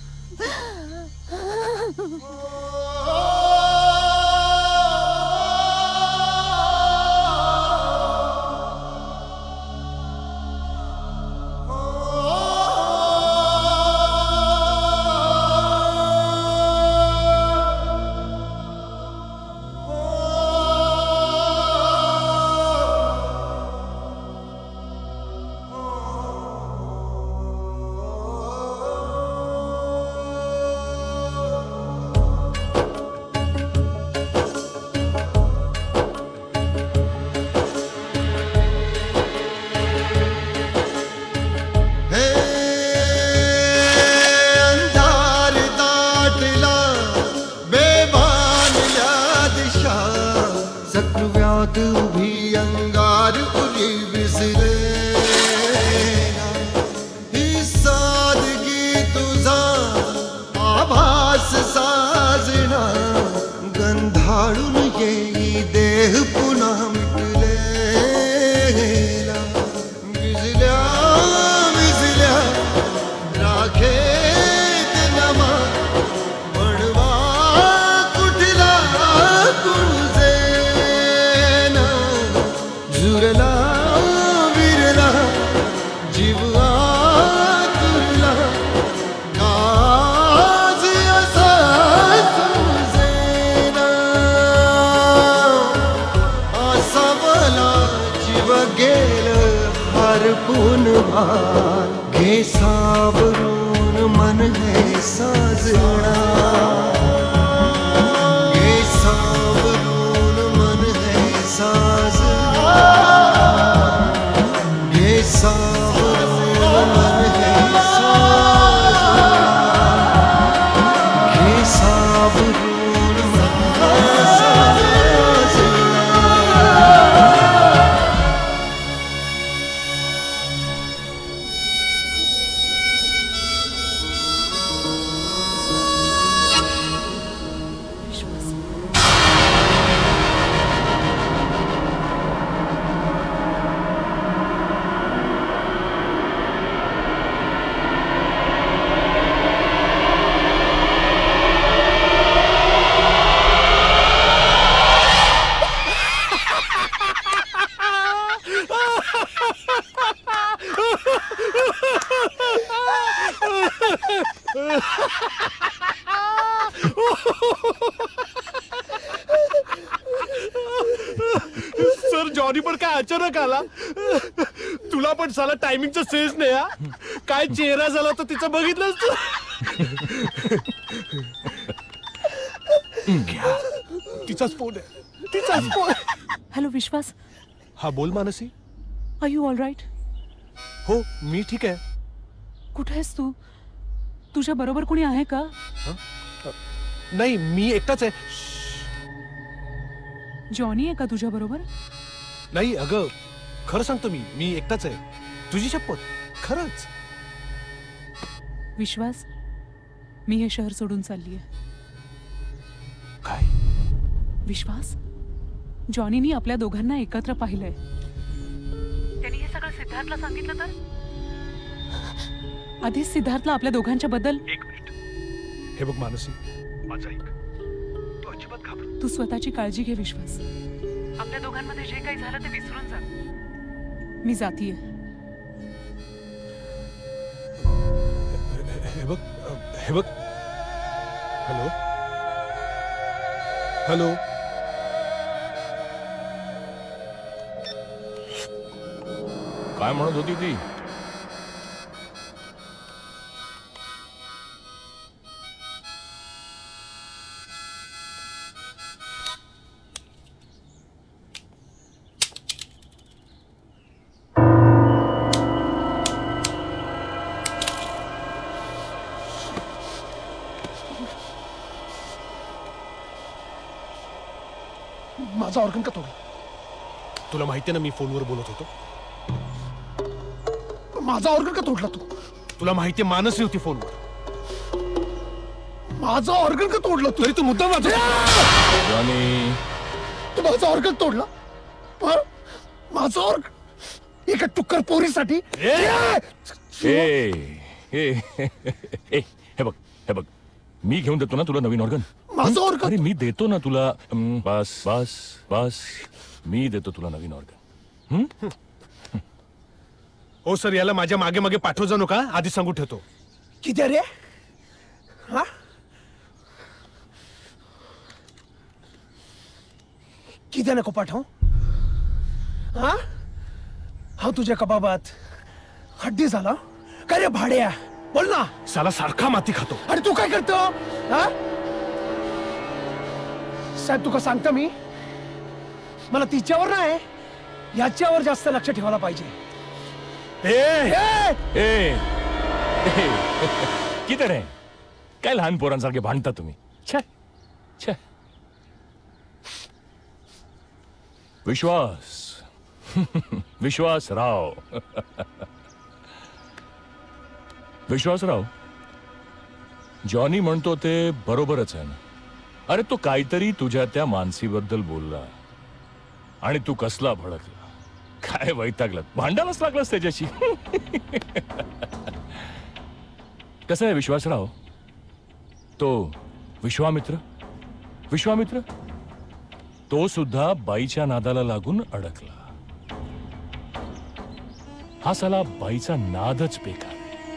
उभी अंगार उरी विसरे ही सादगी तुझा आभास साजना गंधाळून येई देह पुन्हा मिटले विजल्या विजल्या राखेत नमा म्हणवा कुठला कुंजे झुरला विरला जीवा तुरला काज असा समजेना असा मला जीव गेल हरपून भार घे सावरून मन हे साजना घे सावरून मन हे साजना घे सावरून मन हे साजना घे सावरून मन हे साजना. सर जॉनी पण काय अचानक आला. तुला पण साला टायमिंगचा सेन्स नाही. हा काय चेहरा झाला तर तिचा बघितलंस तू. तिचाच फोन आहे, तिचाच फोन. हॅलो विश्वास. हा बोल Manasi. Are you all right? हो मी ठीक आहे. कुठे आहेस तू? तुझ्या बरोबर कोणी आहे का? नाही मी एकटाच आहे. जॉनी आहे का तुझ्या बरोबर? नाही अगं खरं सांगतो मी मी एकटाच आहे. तुझी शपथ खरंच. विश्वास मी हे शहर सोडून चाललीये. काय? विश्वास जॉनीनी आपल्या दोघांना एकत्र पाहिलंय. त्यांनी हे सगळं सिद्धार्थला सांगितलं तर? आधीच सिद्धार्थला आपल्या दोघांच्या बद्दल. एक मिनिट. हे बघ मानसी माझा ऐक. तू अजिबात घाबरू. तू स्वतःची काळजी घे विश्वास. आपल्या दोघांमध्ये जे काही झालं ते विसरून जा. मी जातीये. हे बघ हे बघ हॅलो हॅलो काय म्हणत होती ती? माझा ऑर्गन का तोडला? तुला माहितीये ना मी फोनवर बोलत होतो. माझा ऑर्गन का तोडला तू? तुला माहितीये मानसी होती फोनवर. माझा ऑर्गन का तोडला तू? तरी तू मुद्दा माझा जॉनी, तू माझा ऑर्गन तोडला. माझा ऑर्गन एका टुक्कर पोरीसाठी. ए ए ए हे बघ हे बघ, मी घेऊन देतो ना तुला नवीन ऑर्गन. माझा ऑर्गन. अरे मी देतो ना तुला. हं, बस बस बस मी देतो तुला नवीन ऑर्गन. हो सर, याला माझ्या मागे मागे पाठव जाऊ नका, आधी सांगू ठेवतो. किती रे? हा किती नको पाठव? हा हा तुझ्या कबाबात हड्डी झाला काय रे भाड्या? बोल ना. साला सारखा माती खातो. अरे तू काय करतो? हा साहेब, तुका सांगता मी, मला तिच्यावर नाही याच्यावर जास्त लक्ष ठेवायला पाहिजे. ए ए किती रे? काय लहान पोरांसारखे भांडता तुम्ही? छे छे. विश्वास विश्वासराव विश्वासराव, जॉनी म्हणतो ते बरोबरच आहे ना. अरे तो काहीतरी तुझ्या त्या मानसीबद्दल बोलला आणि तू कसला भडकला. काय वैतागला, भांडायलाच लागलास त्याच्याशी. कसं आहे विश्वासराव, तो विश्वामित्र विश्वामित्र तो सुद्धा बाईच्या नादाला लागून अडकला. हा साला बाईचा नादच बेकार.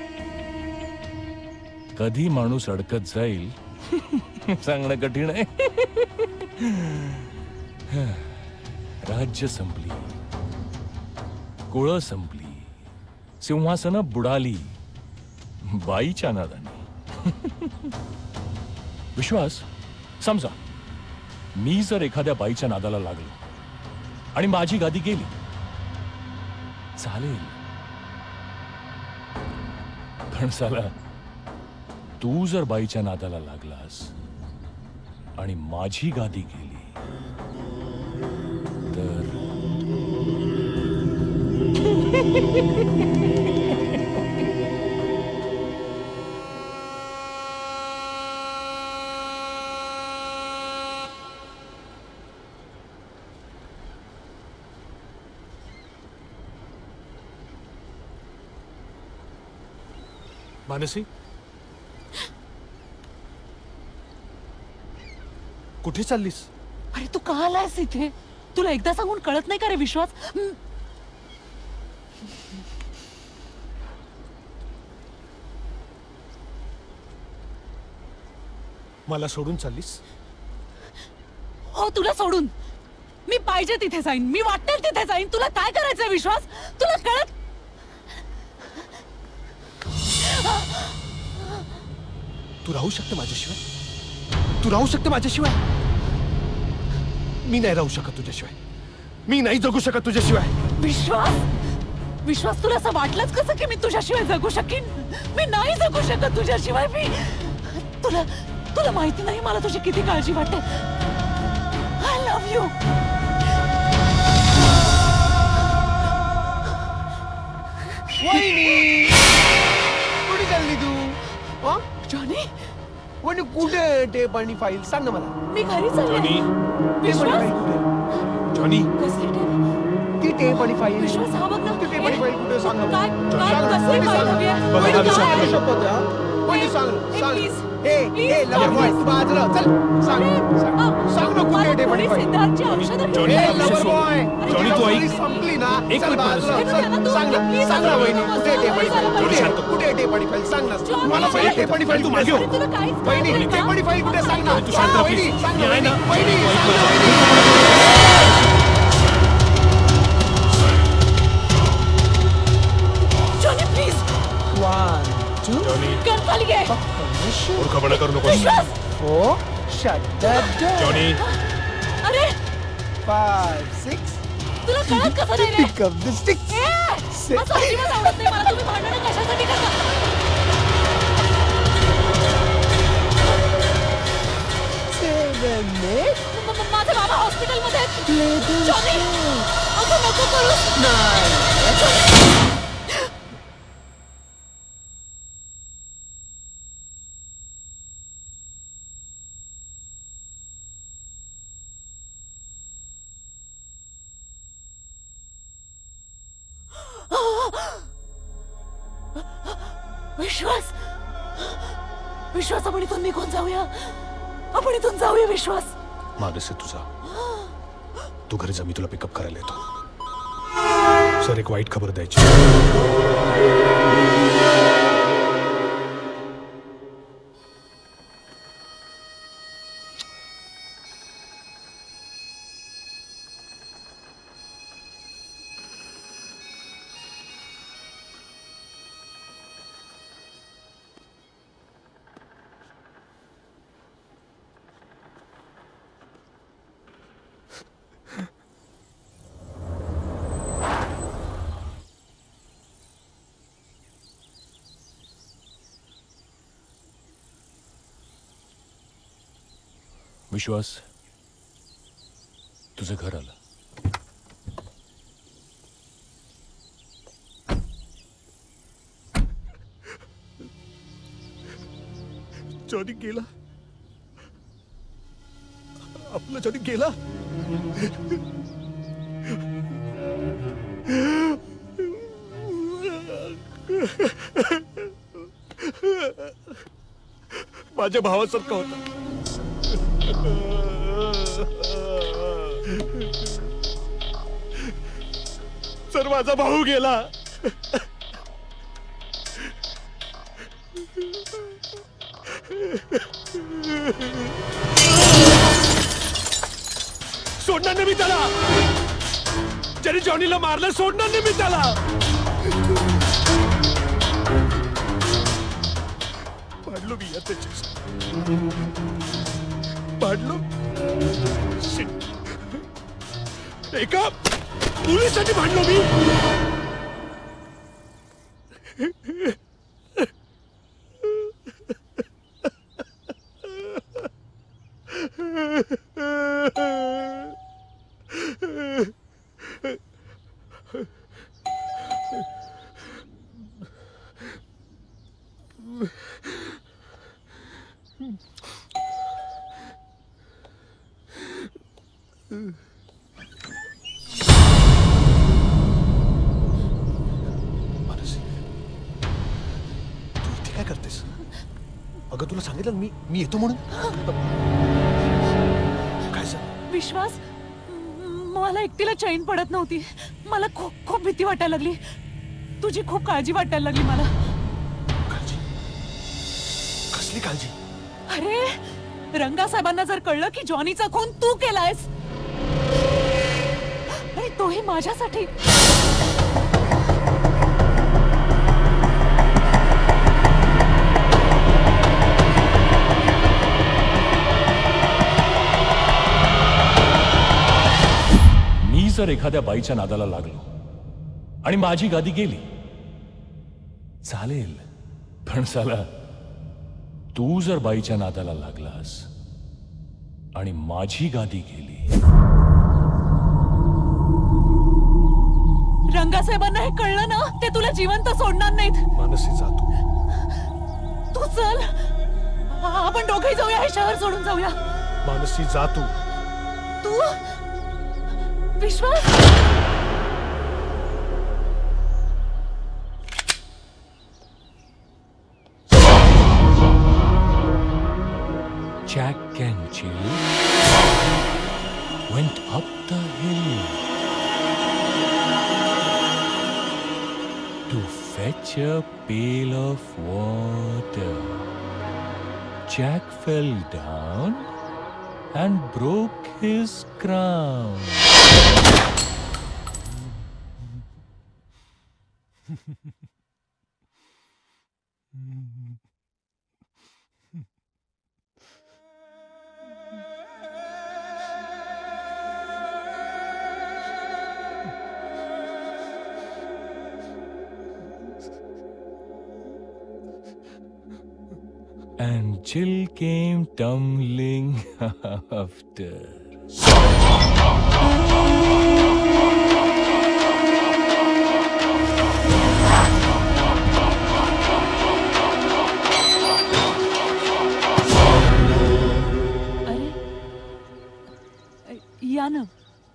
कधी माणूस अडकत जाईल सांगणं कठीण आहे. राज्य संपली, कुळं संपली, सिंहासनं बुडाली बाईच्या नादाने. विश्वास, समजा मी जर एखाद्या बाईच्या नादाला लागलो आणि माझी गादी गेली, चालेल, पण साला तू जर बाईच्या नादाला लागलास आणि माझी गादी गेली तर मानसी, कुठे चाललीस? अरे तू का आलायस इथे? तुला एकदा सांगून कळत नाही का रे विश्वास? मला सोडून चाललीस? हो, तुला सोडून. मी पाहिजे तिथे जाईन, मी वाटेल तिथे जाईन. तुला काय करायचं विश्वास? तुला कळत? तू राहू शकते माझ्याशिवाय? तू राहू शकते माझ्याशिवाय? मी नाही राहू शकत तुझ्याशिवाय. मी नाही जगू शकत तुझ्याशिवाय. विश्वास, विश्वास तुला असं वाटलंच कसं की मी तुझ्याशिवाय जगू शकीन? मी नाही जगू शकत तुझ्याशिवाय. मी तुला तुला माहिती नाही मला तुझी किती काळजी वाटते. I love you. वहिनी, कुठे चालली तू? जॉनी, वहिनी कुठे टेप आणि फाईल? सांग ना मला. मी घरी चालले. विश्वास, जॉनी, कसली टेप? ती टेप आणि फाईल. विश्वास, हा बघ ना. ती टेप आणि फाईल कुठे? सांग ना. काय काय कसली फाईल हवी आहे? वहिनी सांग, शपथ आहे. वहिनी सांग, सांग. ए ए लवकर तू बाजूला चल. सांग सांग सांग ना कुठे टेप कोणी सिद्धार्थची औषधं घेऊन ए, आलं. lover boy, जॉनी, तू ऐक. संपली ना एक चल मिनिट बाजूला, बस. चल. सांग ना Please, सांग ना please, वहिनी please, कुठे टेपडी फाईल please, कुठे please. कुठे टेपडी फाईल सांग ना जॉनी, मला पहिले जॉनी, टेपडी फाईल तू कुठे मागे हो. सांग. तुला काहीच कळत वहिनी नाही का? टेपडी फाईल कुठे सांग ना तू शांत राहा, वहिनी please. सांग मी ना आहे ना. वहिनी तू ऐक सांग ना, माझं. वहिनी. जॉनी प्लीज One, two, कर खाली घे. मूर्खपणा करू नकोस. Vishwas. four, shut that door. Johnny. अरे Five, six, तुला कळत कसं नाही रे? pick up the sticks. ए, असं अजिबात आवडत नाही मला. तुम्ही भांडणं कशासाठी करता? Seven, eight, म- म- माझे बाबा हॉस्पिटलमध्ये आहेत. जॉनी, असं नको करू. nine. विश्वास विश्वास आपण इथून निघून जाऊया. आपण इथून जाऊया विश्वास. मानस आहे तुझा. तू घरी जा, मी तुला पिकअप करायला येतो. सर एक वाईट खबर द्यायची. विश्वास, तुझं घर आलं. जॉनी गेला. आपला जॉनी गेला. माझ्या भावासारखा होता. सर माझा भाऊ गेला. सोडणार नाही मी त्याला. ज्याने जॉनीला मारलं सोडणार नाही मी त्याला. भांडलो मी या त्याच्याशी. भांडलो. एका मुलीसाठी भांडलो मी. काय करतेस? अगं तुला सांगितलं मी मी येतो म्हणून. काय झालं? विश्वास, म- मला एकटीला चैन पडत नव्हती. मला खूप खूप भीती वाटायला लागली. तुझी खूप काळजी वाटायला लागली मला. काळजी? कसली काळजी? अरे रंगासाहेबांना जर कळलं की जॉनीचा खून तू केलायस आणि तोही माझ्यासाठी. जर एखाद्या बाईच्या नादाला लागलो आणि माझी गादी गेली चालेल, पण साला तू जर बाईच्या नादाला लागलास आणि माझी गादी गेली. रंगासाहेबांना हे कळलं ना, ते तुला जिवंत सोडणार नाहीत. मानसी जा तू. तू चल, आपण दोघेही जाऊया, हे शहर सोडून जाऊया. मानसी जा तू. तू विश्वास, Jack and Jill. went up the hill to fetch a pail of water. Jack fell down and broke his crown. And Jill came tumbling after. अरे या ना.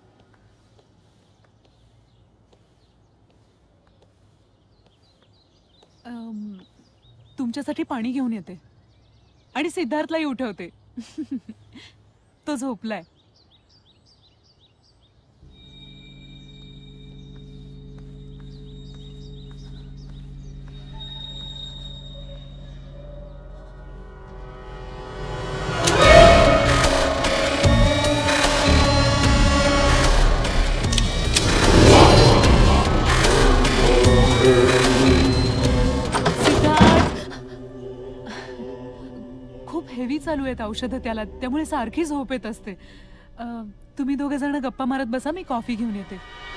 अम, तुमच्यासाठी पाणी घेऊन येते आणि सिद्धार्थलाही उठवते. तो झोपलाय. हेवी चालू आहेत औषधं त्याला, त्यामुळे सारखी झोप येत असते. तुम्ही दोघे जण गप्पा मारत बसा, मी कॉफी घेऊन येते.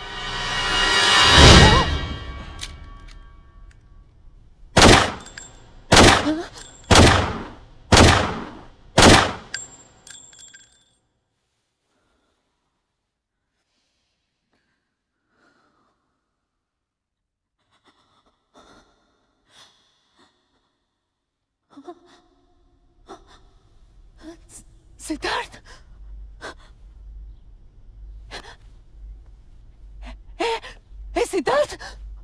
सिद्धार्थ, हे सिद्धार्थ.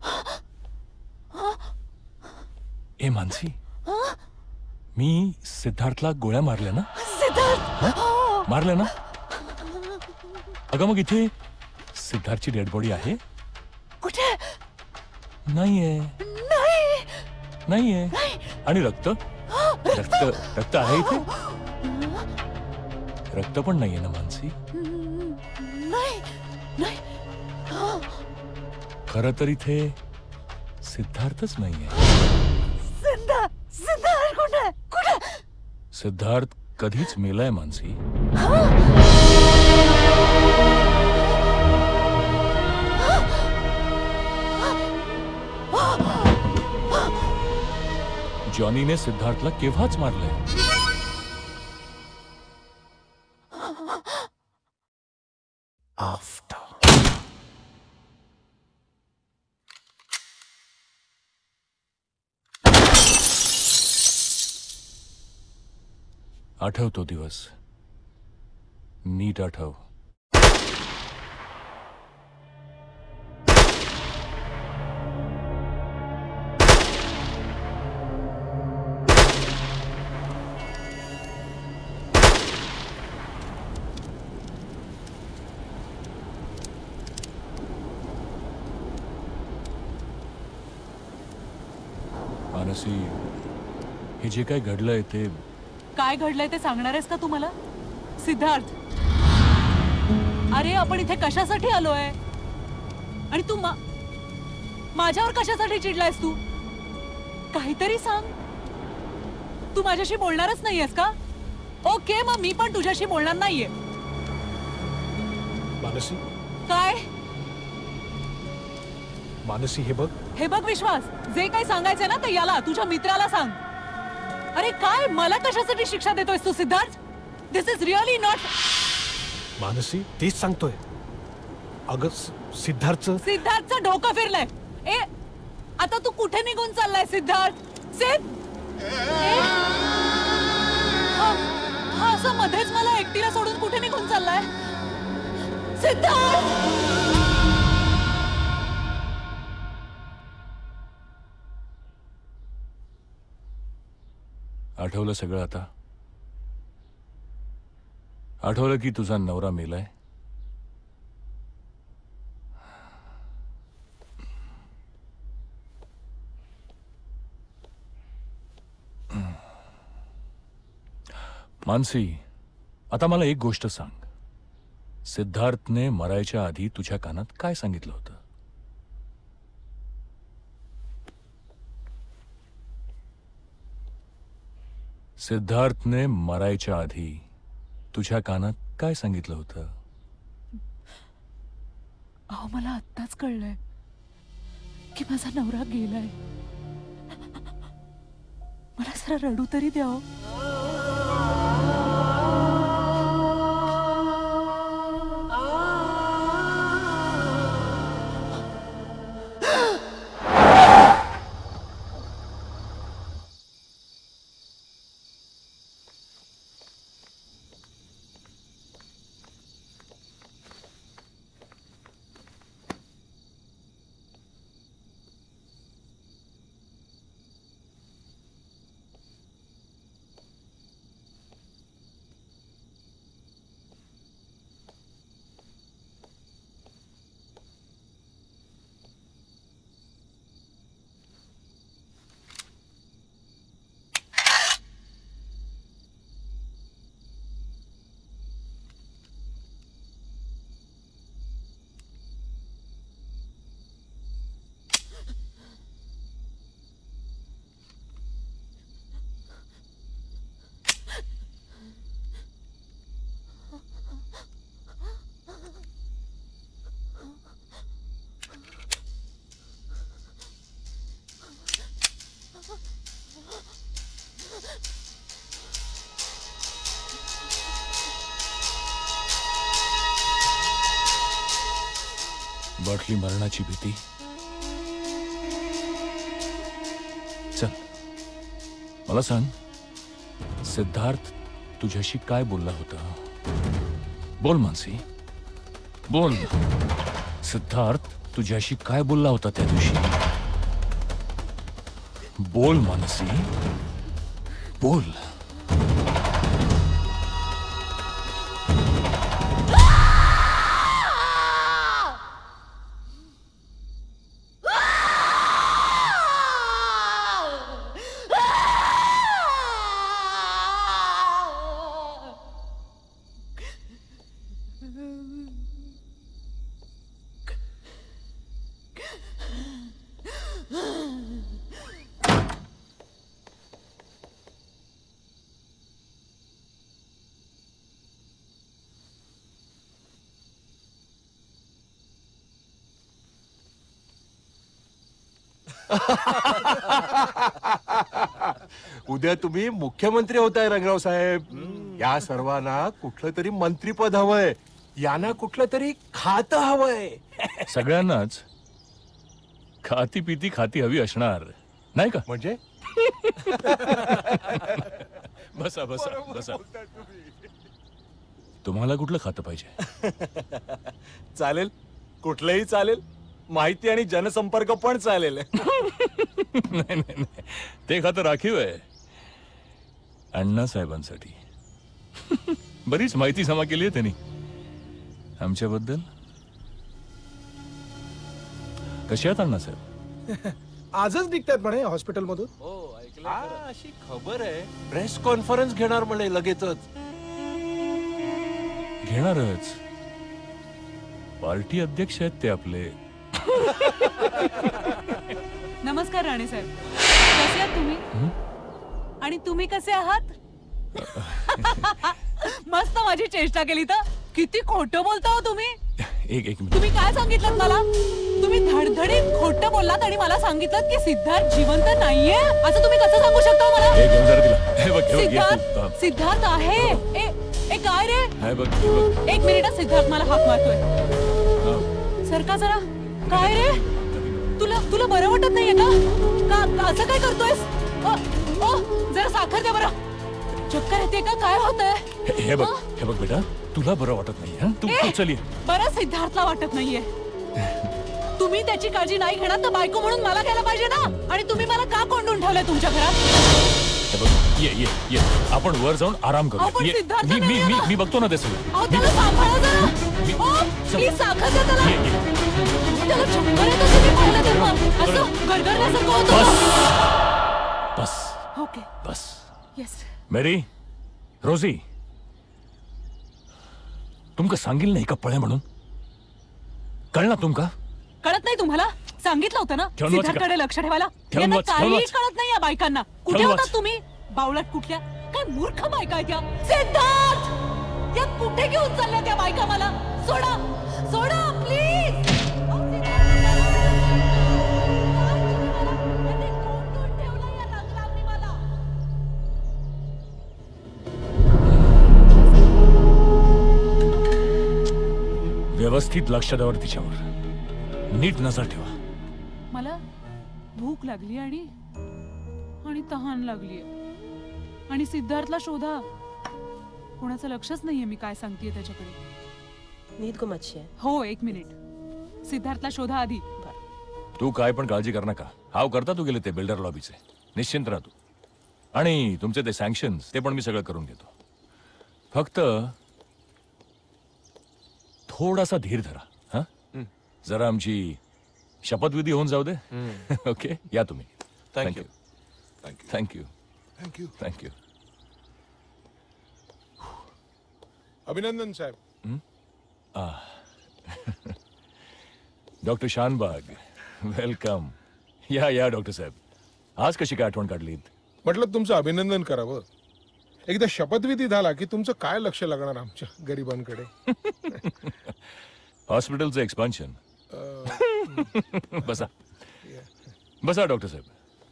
ए मानसी, मी सिद्धार्थला गोळ्या मारल्या ना? सिद्धार्थ मारल्या ना? अगं मग इथे सिद्धार्थची डेड बॉडी आहे? कुठे? नाहीये. नाही नाहीये. आणि रक्त रक्त रक्त आहे इथे? रक्त पण नाहीये ना मानसी? नाही नाही. खरं तर इथे सिद्धार्थच नाहीये. सिद्धार्थ सिद्धार्थ कुठे कुठे? सिद्धार्थ कधीच मेलाय मानसी. जॉनीने सिद्धार्थला केव्हाच मारलंय. आठव तो दिवस, नीट आठव. मानसी, हे जे काय घडलंय ते काय घडलंय ते सांगणार आहेस का तू मला? सिद्धार्थ, अरे आपण इथे कशासाठी आलोय? आणि तू मा माझ्यावर कशासाठी चिडलायस तू? काहीतरी सांग. तू माझ्याशी बोलणारच नाहीयेस का? ओके, मग मी पण तुझ्याशी बोलणार नाहीये. मानसी, काय? मानसी हे बघ. हे बघ विश्वास, जे काही सांगायचंय ना ते याला, तुझ्या मित्राला सांग. अरे काय, मला कशासाठी शिक्षा देतोयस तू Siddharth? This is really not. Manasi, तेच सांगतोय. अगं सिद्धार्थचं सिद्धार्थचं डोकं फिरलंय. ए, आता तू कुठे निघून चाललाय सिद्धार्थ? सिद्ध, हा असं मध्येच मला एकटीला सोडून कुठे निघून चाललाय सिद्धार्थ? आठवलं सगळं आता? आठवलं की तुझा नवरा मेलाय? मानसी, आता मला एक गोष्ट सांग. सिद्धार्थने मरायच्या आधी तुझ्या कानात काय सांगितलं होतं? सिद्धार्थने मरायच्या आधी तुझ्या कानात काय सांगितलं होतं? अहो, मला आत्ताच कळलंय की माझा नवरा गेलाय. मला जरा रडू तरी द्याव. वाटली मरणाची भीती. चल, मला सांग, सिद्धार्थ तुझ्याशी काय बोलला होता? बोल मानसी, बोल. सिद्धार्थ तुझ्याशी काय बोलला होता त्या दिवशी? बोल मानसी, बोल. उद्या तुम्ही मुख्यमंत्री होताय रंगराव साहेब. या सर्वांना कुठलं तरी मंत्रीपद हवंय, यांना कुठलं तरी खातं हवंय. सगळ्यांनाच खाती पिती खाती हवी असणार, नाही का? म्हणजे बसा बसा बसा. तुम्हाला कुठलं खातं पाहिजे? चालेल, कुठलंही चालेल. माहिती आणि जनसंपर्क पण चालेल. नाही नाही नाही, ते खातं राखीव आहे अण्णासाहेबांसाठी. बरीच माहिती जमा केली आहे त्यांनी आमच्याबद्दल. कशी आहात अण्णासाहेब? आजच निघतात म्हणे हॉस्पिटल मधून. अशी खबर आहे, प्रेस कॉन्फरन्स घेणार म्हणे लगेचच. घेणारच. पार्टी अध्यक्ष आहेत ते आपले. नमस्कार राणे साहेब, कसे आहात तुम्ही? आणि तुम्ही कसे आहात? मस्त माझी चेष्टा केली तर. किती खोटं बोलता हो तुम्ही. एक एक मिनिट. तुम्ही काय सांगितलं मला? तुम्ही धडधडीत खोटं बोललात आणि मला सांगितलं की सिद्धार्थ जिवंत नाहीये. असं तुम्ही कसं सांगू शकता मला? हे घेऊन जरा तिला. हे बघ, हे बघ, हे सिद्धार्थ तू. सिद्धार्थ आहे. ए ए काय रे? हे बघ, हे बघ. एक मिनिट, सिद्धार्थ मला हाक मारतोय. सरका जरा. काय रे, तुला तुला बरं वाटत नाहीये का? का का- असं काय करतोयस? अ, ओ, जरा साखर दे बरं. चक्कर येते का? काय होतंय? हे- हे बघ, हे बघ बेटा, तुला बरं वाटत नाही. हं? तू ए, तू चल ये. बरं सिद्धार्थला वाटत नाहीये. तुम्ही त्याची काळजी नाही घेणार तर बायको म्हणून मला घ्यायला पाहिजे ना. आणि तुम्ही मला का कोंडून ठेवलंय तुमच्या घरात? हे बघ, ये ये ये. आपण वर जाऊन आराम अहो, पण करूया. ये. सिद्धार्थ मी मी नाहीये मी ना. मी बघतो ना ते सगळं. अहो, त्याला सांभाळा जरा. ओ, प्लीज साखर द्या त्याला. त्याला चक्कर येत असेल, मी पाहिलं तर मग. असं गरगरल्यासारखं होतं. बस ओके. बस. येस. मेरी, रोजी, तुमका सांगील नाही का पळे म्हणून? कळना तुमका? कळत नाही तुम्हाला? सांगितलं होतं ना ठेवून वाच का? सिद्धार्थकडे लक्ष ठेवायला. ठेवून यांना वाच, ठेवून काहीही वाच. कळत नाही या बायकांना. कुठे ठेवून होतात वाच. तुम्ही? बावळट कुठल्या? काय मूर्ख बायका आहेत त्या? सिद्धार्थ, या कुठे घेऊन चालल्या त्या बायका? मला सोडा, सोडा प्लीज. व्यवस्थित लक्ष द्यावर तिच्यावर. नीट नजर ठेवा. मला भूक लागली आणि आणि तहान लागली आणि सिद्धार्थला शोधा. कोणाचं लक्षच नाहीये मी काय सांगतेय त्याच्याकडे. नीट गुमाची आहे. हो, एक मिनिट. सिद्धार्थला शोधा आधी. तू काय पण काळजी कर नका. हाव करता तू गेले ते बिल्डर लॉबीचे. निश्चिंत राहा तू. आणि तुमचे ते सँक्शन्स ते पण मी सगळं करून घेतो. फक्त थोडासा धीर धरा. हा, जरा आमची शपथविधी होऊन जाऊ दे. ओके, या तुम्ही. Thank you thank you thank you thank you thank you. अभिनंदन साहेब. Doctor Shanbhag, welcome. या या डॉक्टर साहेब. आज कशी काय आठवण काढलीत? म्हटलं तुमचं अभिनंदन करावं. एकदा शपथविधी झाला की तुमचं काय लक्ष लागणार आमच्या गरिबांकडे. हॉस्पिटलचं एक्सपान्शन. बसा बसा डॉक्टर साहेब.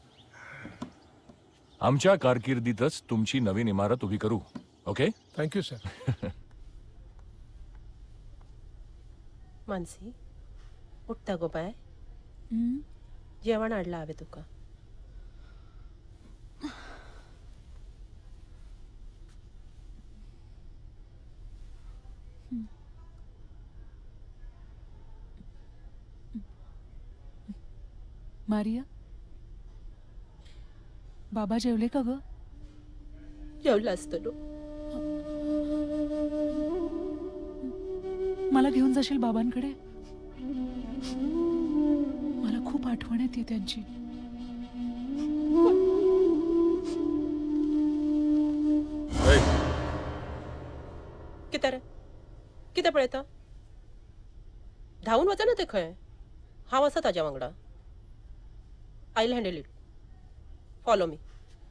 आमच्या कारकिर्दीतच तुमची नवीन इमारत उभी करू. Okay, thank you sir. मानसी, उठता गो बाय. जेवण हाडला हांवें तुका. मारिया, बाबा जेवले का ग? जेवला असतो. मला घेऊन जाशील बाबांकडे? मला खूप आठवण येते त्यांची. कितें रे, कितें पळयता? धांवून वचा ना ते खंय. हांव आसा ताज्या वांगडा. I will handle it. Follow me.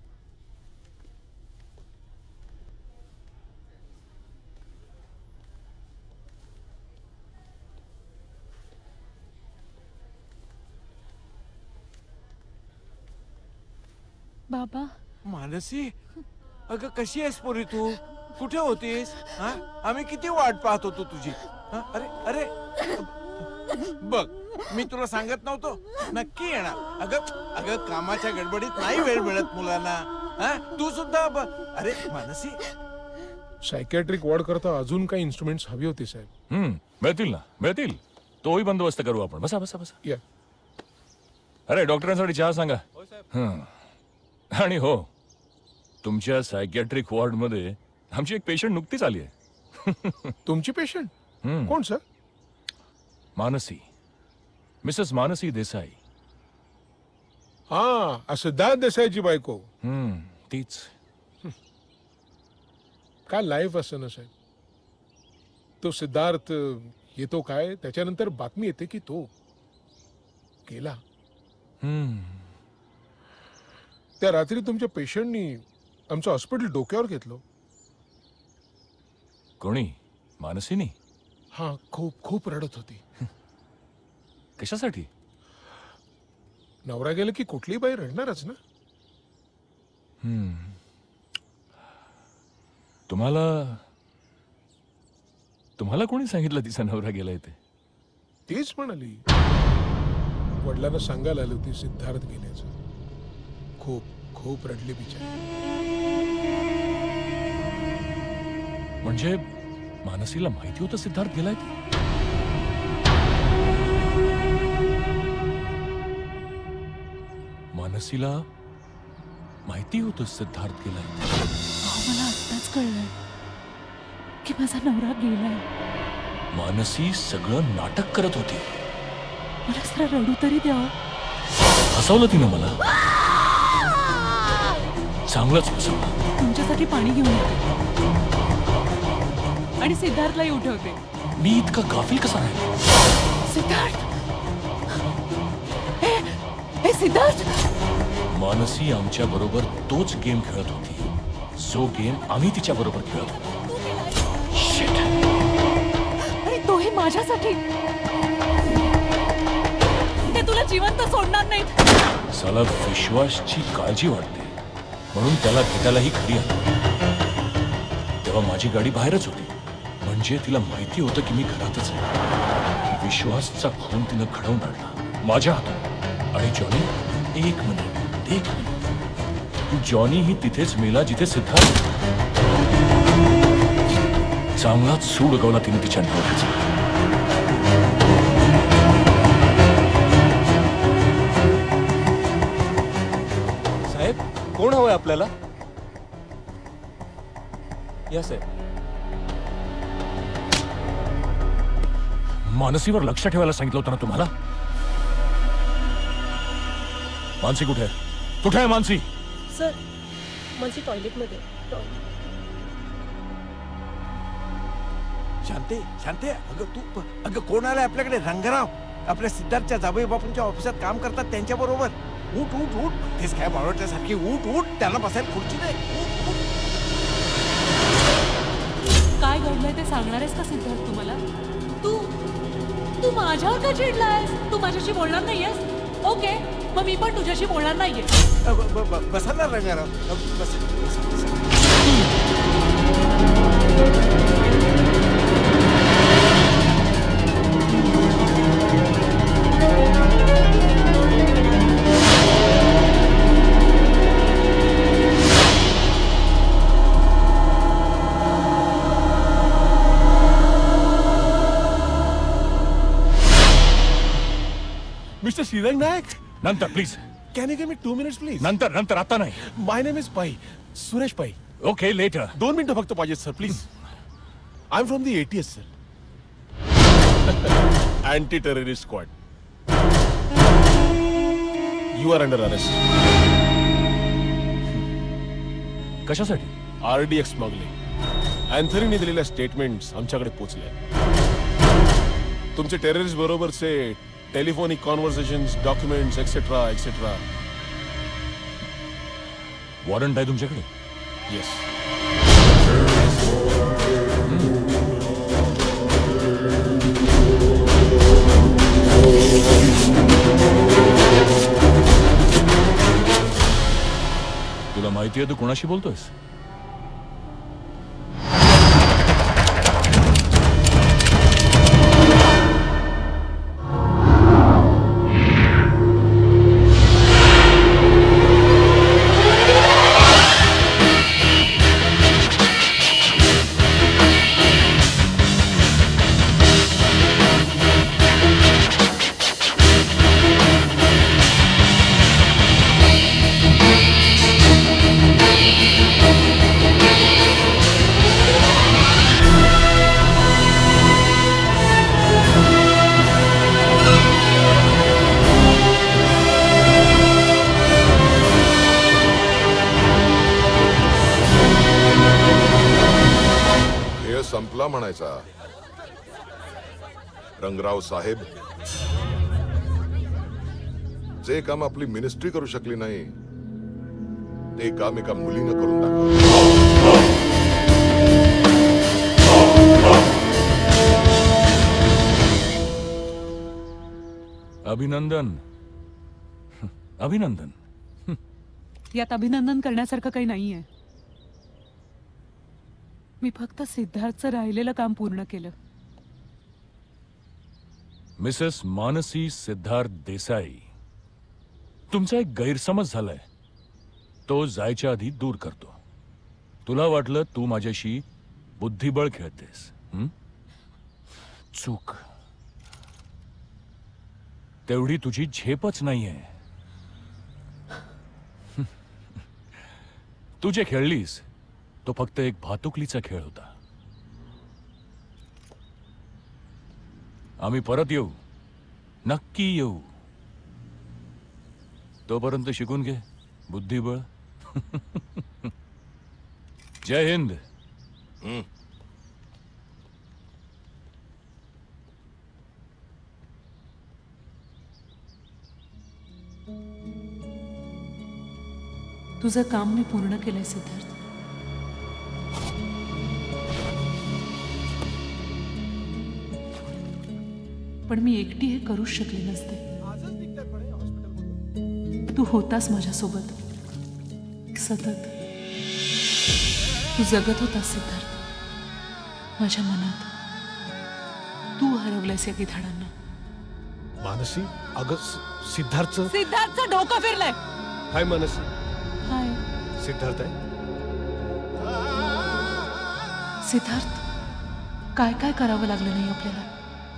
बाबा. मानसी, अगं कशी आहेस पोरी तू? कुठे होतीस? हा, आम्ही किती वाट पाहत होतो तुझी. हा, अरे अरे बघ, मी तुला सांगत नव्हतो नक्की येणार. अगं अगं कामाच्या गडबडीत नाही वेळ मिळत मुलांना. हा, तू सुद्धा ब- अरे मानसी, सायकॅट्रिक वॉर्ड करता अजून काही इन्स्ट्रुमेंट्स हवी होती साहेब. हम्म, मिळतील ना, मिळतील. तोही बंदोबस्त करू आपण. बसा बसा बसा. या. अरे डॉक्टरांसाठी चहा सांगा. हं. आणि हो, तुमच्या सायकॅट्रिक वॉर्ड मध्ये आमची एक पेशंट नुकतीच आली आहे. तुमची पेशंट? कोण सर? मानसी, मिसेस मानसी देसाई. हा, सिद्धार्थ देसाईची बायको. हम्म, तीच. काय लाईफ असं ना साहेब. तो सिद्धार्थ येतो काय, त्याच्यानंतर बातमी येते की तो गेला. हम्म. त्या रात्री तुमच्या पेशंटनी आमचं हॉस्पिटल डोक्यावर घेतलं. कोणी? मानसीनी? हा, खूप खूप रडत होती. कशासाठी? नवरा गेला की कुठली बाई रडणारच ना. हम्म. तुम्हाला तुम्हाला कोणी सांगितलं तिचा नवरा गेलाय ते? तीच म्हणाली. वडिलांना सांगायला आली होती सिद्धार्थ गेल्याचं. खूप खूप रडली बिचारी. म्हणजे मानसीला माहिती होतं सिद्धार्थ गेलाय ते? मानसीला माहिती होतं सिद्धार्थ गेलाय? मला आत्ताच कळलंय की माझा नवरा गेलाय. मानसी सगळं नाटक करत होती. मला जरा रडू तरी द्यावं. हसवलं तिनं मला. चांगलंच हसवलं. तुमच्यासाठी पाणी घेऊन येते. आणि सिद्धार्थलाही उठवते. मी इतका गाफील कसा आहे? सिद्धार्थ, हे हे सिद्धार्थ, मानसी आमच्या बरोबर तोच गेम खेळत होती जो गेम आम्ही तिच्या बरोबर खेळत होतो. Shit. आणि तोही माझ्यासाठी. ते तुला जिवंत सोडणार नाहीत. साला विश्वासची काळजी वाटते म्हणून त्याला भेटायलाही घरी आलो. तेव्हा माझी गाडी बाहेरच होती, म्हणजे तिला माहिती होतं की मी घरातच आहे. विश्वासचा खून तिनं घडवून आणला माझ्या हातून. आणि जॉनी, एक मिनिट एक मिनिट जॉनी ही तिथेच मेला जिथे सिद्धार्थ. चांगलाच सूड उगवला तिने तिच्या नवऱ्याचा. साहेब, कोण हवंय आपल्याला? या साहेब. मानसीवर लक्ष ठेवायला सांगितलं होतं ना तुम्हाला? मानसी कुठे आहे? कुठे आहे मानसी? सर, मानसी टॉयलेटमध्ये. शांते, शांते, अगं तू अगं कोण आलाय आपल्याकडे? रंगराव, आपल्या सिद्धार्थच्या जावई बापूंच्या ऑफिसात काम करतात त्यांच्या बरोबर. उठ उठ उठ, तेच काय बाळवट्यासारखी. उठ उठ, त्यांना बसायला खुर्ची दे. उठ उठ. काय घडलंय ते सांगणार आहेस का सिद्धार्थ तुम्हाला? तू तू माझ्यावर का चिडलायस? तू माझ्याशी बोलणार नाहीयेस? ओके, मग मी पण तुझ्याशी बोलणार नाहीये. बसा ना रंगाराव, बस. मिस्टर श्रीरंग नायक, नंतर please. Can you give me two minutes please? नंतर नंतर आता नाही. माय name is Pai, Suresh Pai. Okay, later. दोन मिनिटं फक्त पाहिजेत sir, please. I am from the ATS sir, anti terrorist squad. You are under arrest. कशासाठी? RDX smuggling. अँथनीने दिलेल्या स्टेटमेंट्स आमच्याकडे पोहोचल्या. तुमचे टेररिस्ट बरोबरचे telephonic conversations, documents etcetera etcetera. Warrant आहे तुमच्याकडे? येस. तुला माहिती आहे तू कोणाशी बोलतोयस? संपला म्हणायचा. रंगराव साहेब, जे काम आपली मिनिस्ट्री करू शकली नाही ते काम एका मुलीनं करून दाखवलं. अभिनंदन, अभिनंदन. यात अभिनंदन करण्यासारखं काही नाहीये. मी फक्त सिद्धार्थचं राहिलेलं काम पूर्ण केलं. मिसेस मानसी सिद्धार्थ देसाई, तुमचा एक गैरसमज झालाय. तो जायच्या आधी दूर करतो. तुला वाटलं तू माझ्याशी बुद्धिबळ खेळतेस. हं? चूक. तेवढी तुझी झेपच नाहीये. तू जे खेळलीस तो फक्त एक भातुकलीचा खेळ होता. आम्ही परत येऊ, नक्की येऊ. तोपर्यंत शिकून घे बुद्धिबळ. जय हिंद. तुझं काम मी पूर्ण केलंय सिद्धार्थ. पण मी एकटी हे करूच शकले नसते. तू होतास माझ्यासोबत सतत. तू जगत होतास सिद्धार्थ माझ्या मनात. तू हरवलंयस या गिधाडांना. मानसी अगं सिद्धार्थचं सिद्धार्थचं डोकं फिरलंय. हाय मानसी. हाय सिद्धार्थ आहे. सिद्धार्थ काय काय करावं लागलं नाही आपल्याला.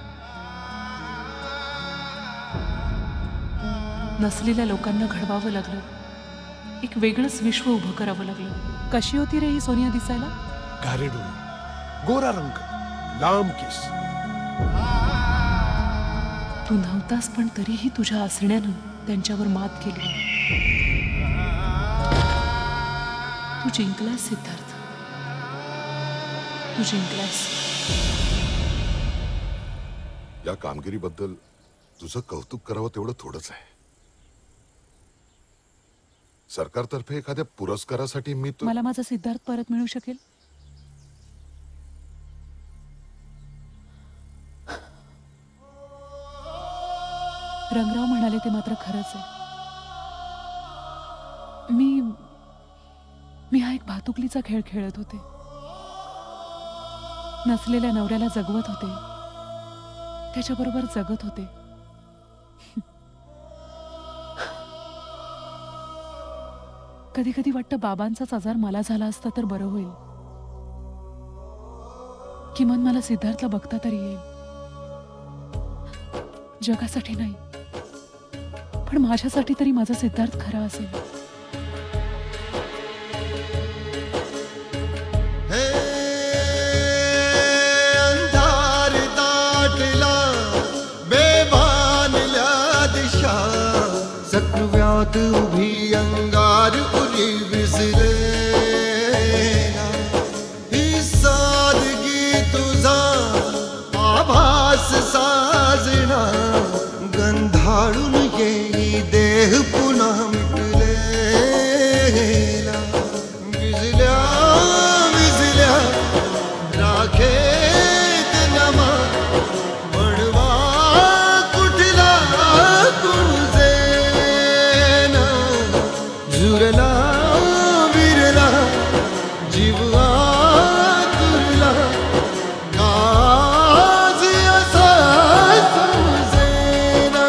नसलेल्या लोकांना घडवावं लागलं. एक वेगळंच विश्व उभं करावं लागलं. कशी होती रे ही सोनिया दिसायला. गारे डोळे, गोरा रंग, लांब केस. तू नव्हतास पण तरीही तुझ्या असण्यानं त्यांच्यावर मात केली. तू जिंकलास सिद्धार्थ. तू जिंकलास. या कामगिरीबद्दल तुझं कौतुक करावं तेवढं थोडंच आहे. सरकारतर्फे एखाद्या पुरस्कारासाठी मी तू मला माझा सिद्धार्थ परत मिळू शकेल. रंगराव म्हणाले ते मात्र खरंच आहे. मी मी हा एक भातुकलीचा खेळ खेळत होते. नसलेल्या नवऱ्याला जगवत होते, त्याच्याबरोबर जगत होते. कधी कधी वाटतं बाबांचाच आजार मला झाला असता तर बरं होईल. किमान मला सिद्धार्थला बघता तरी येईल. जगासाठी नाही पण माझ्यासाठी तरी माझा सिद्धार्थ खरा असेल. अंधार दाटला बेभानल्या दिशा. सकव्यात उभी अंगार उरी विसरे. ही सादगी तुझा आभास साजना. गंधाळून येई देह पुन्हा मिटलेला. विजल्या विजल्या राखेत नमा. वणवा कुठला तुझे झुरला विरला जीव आतुरला. काज असा तुझेना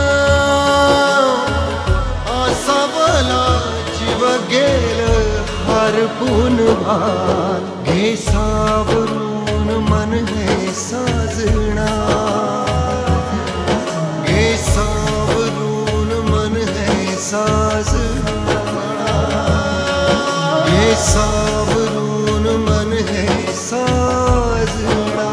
आसावला जीव गेलं हरपून भान. घे सावरून मन हे साजना. घे सावरून मन हे साजना. घे सावरून मन हे साजना.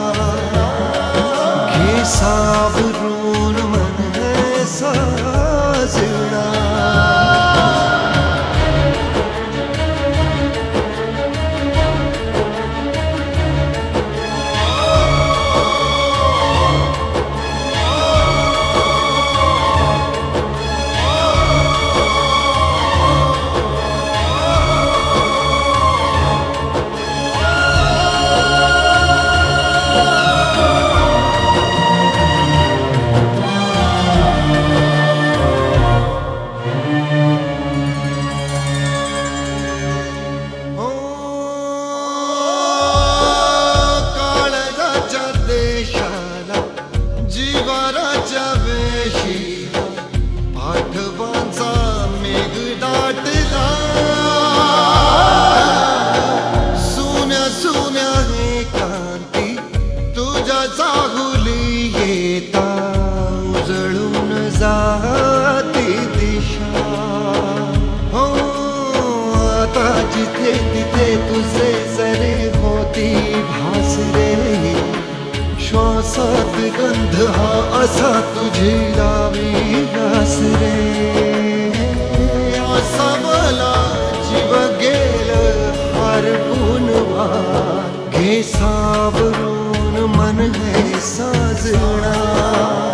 घे सावरून मन हे साजना. काळजाच्या देशाला जीवाराच्या वेशी. पाठवांचा मेघ दाटला. सुन्या सुन्या हे कांती तुझ्या चाहुली येता. उजळून जाती दिशा. हो आता जिथे तिथे तुझे जरे होती भासरे. श्वासात गंध हा असा तुझी लावी आसरे. असा मला जीव गेलं हरपून भान. घे सावरून मन हे साजना.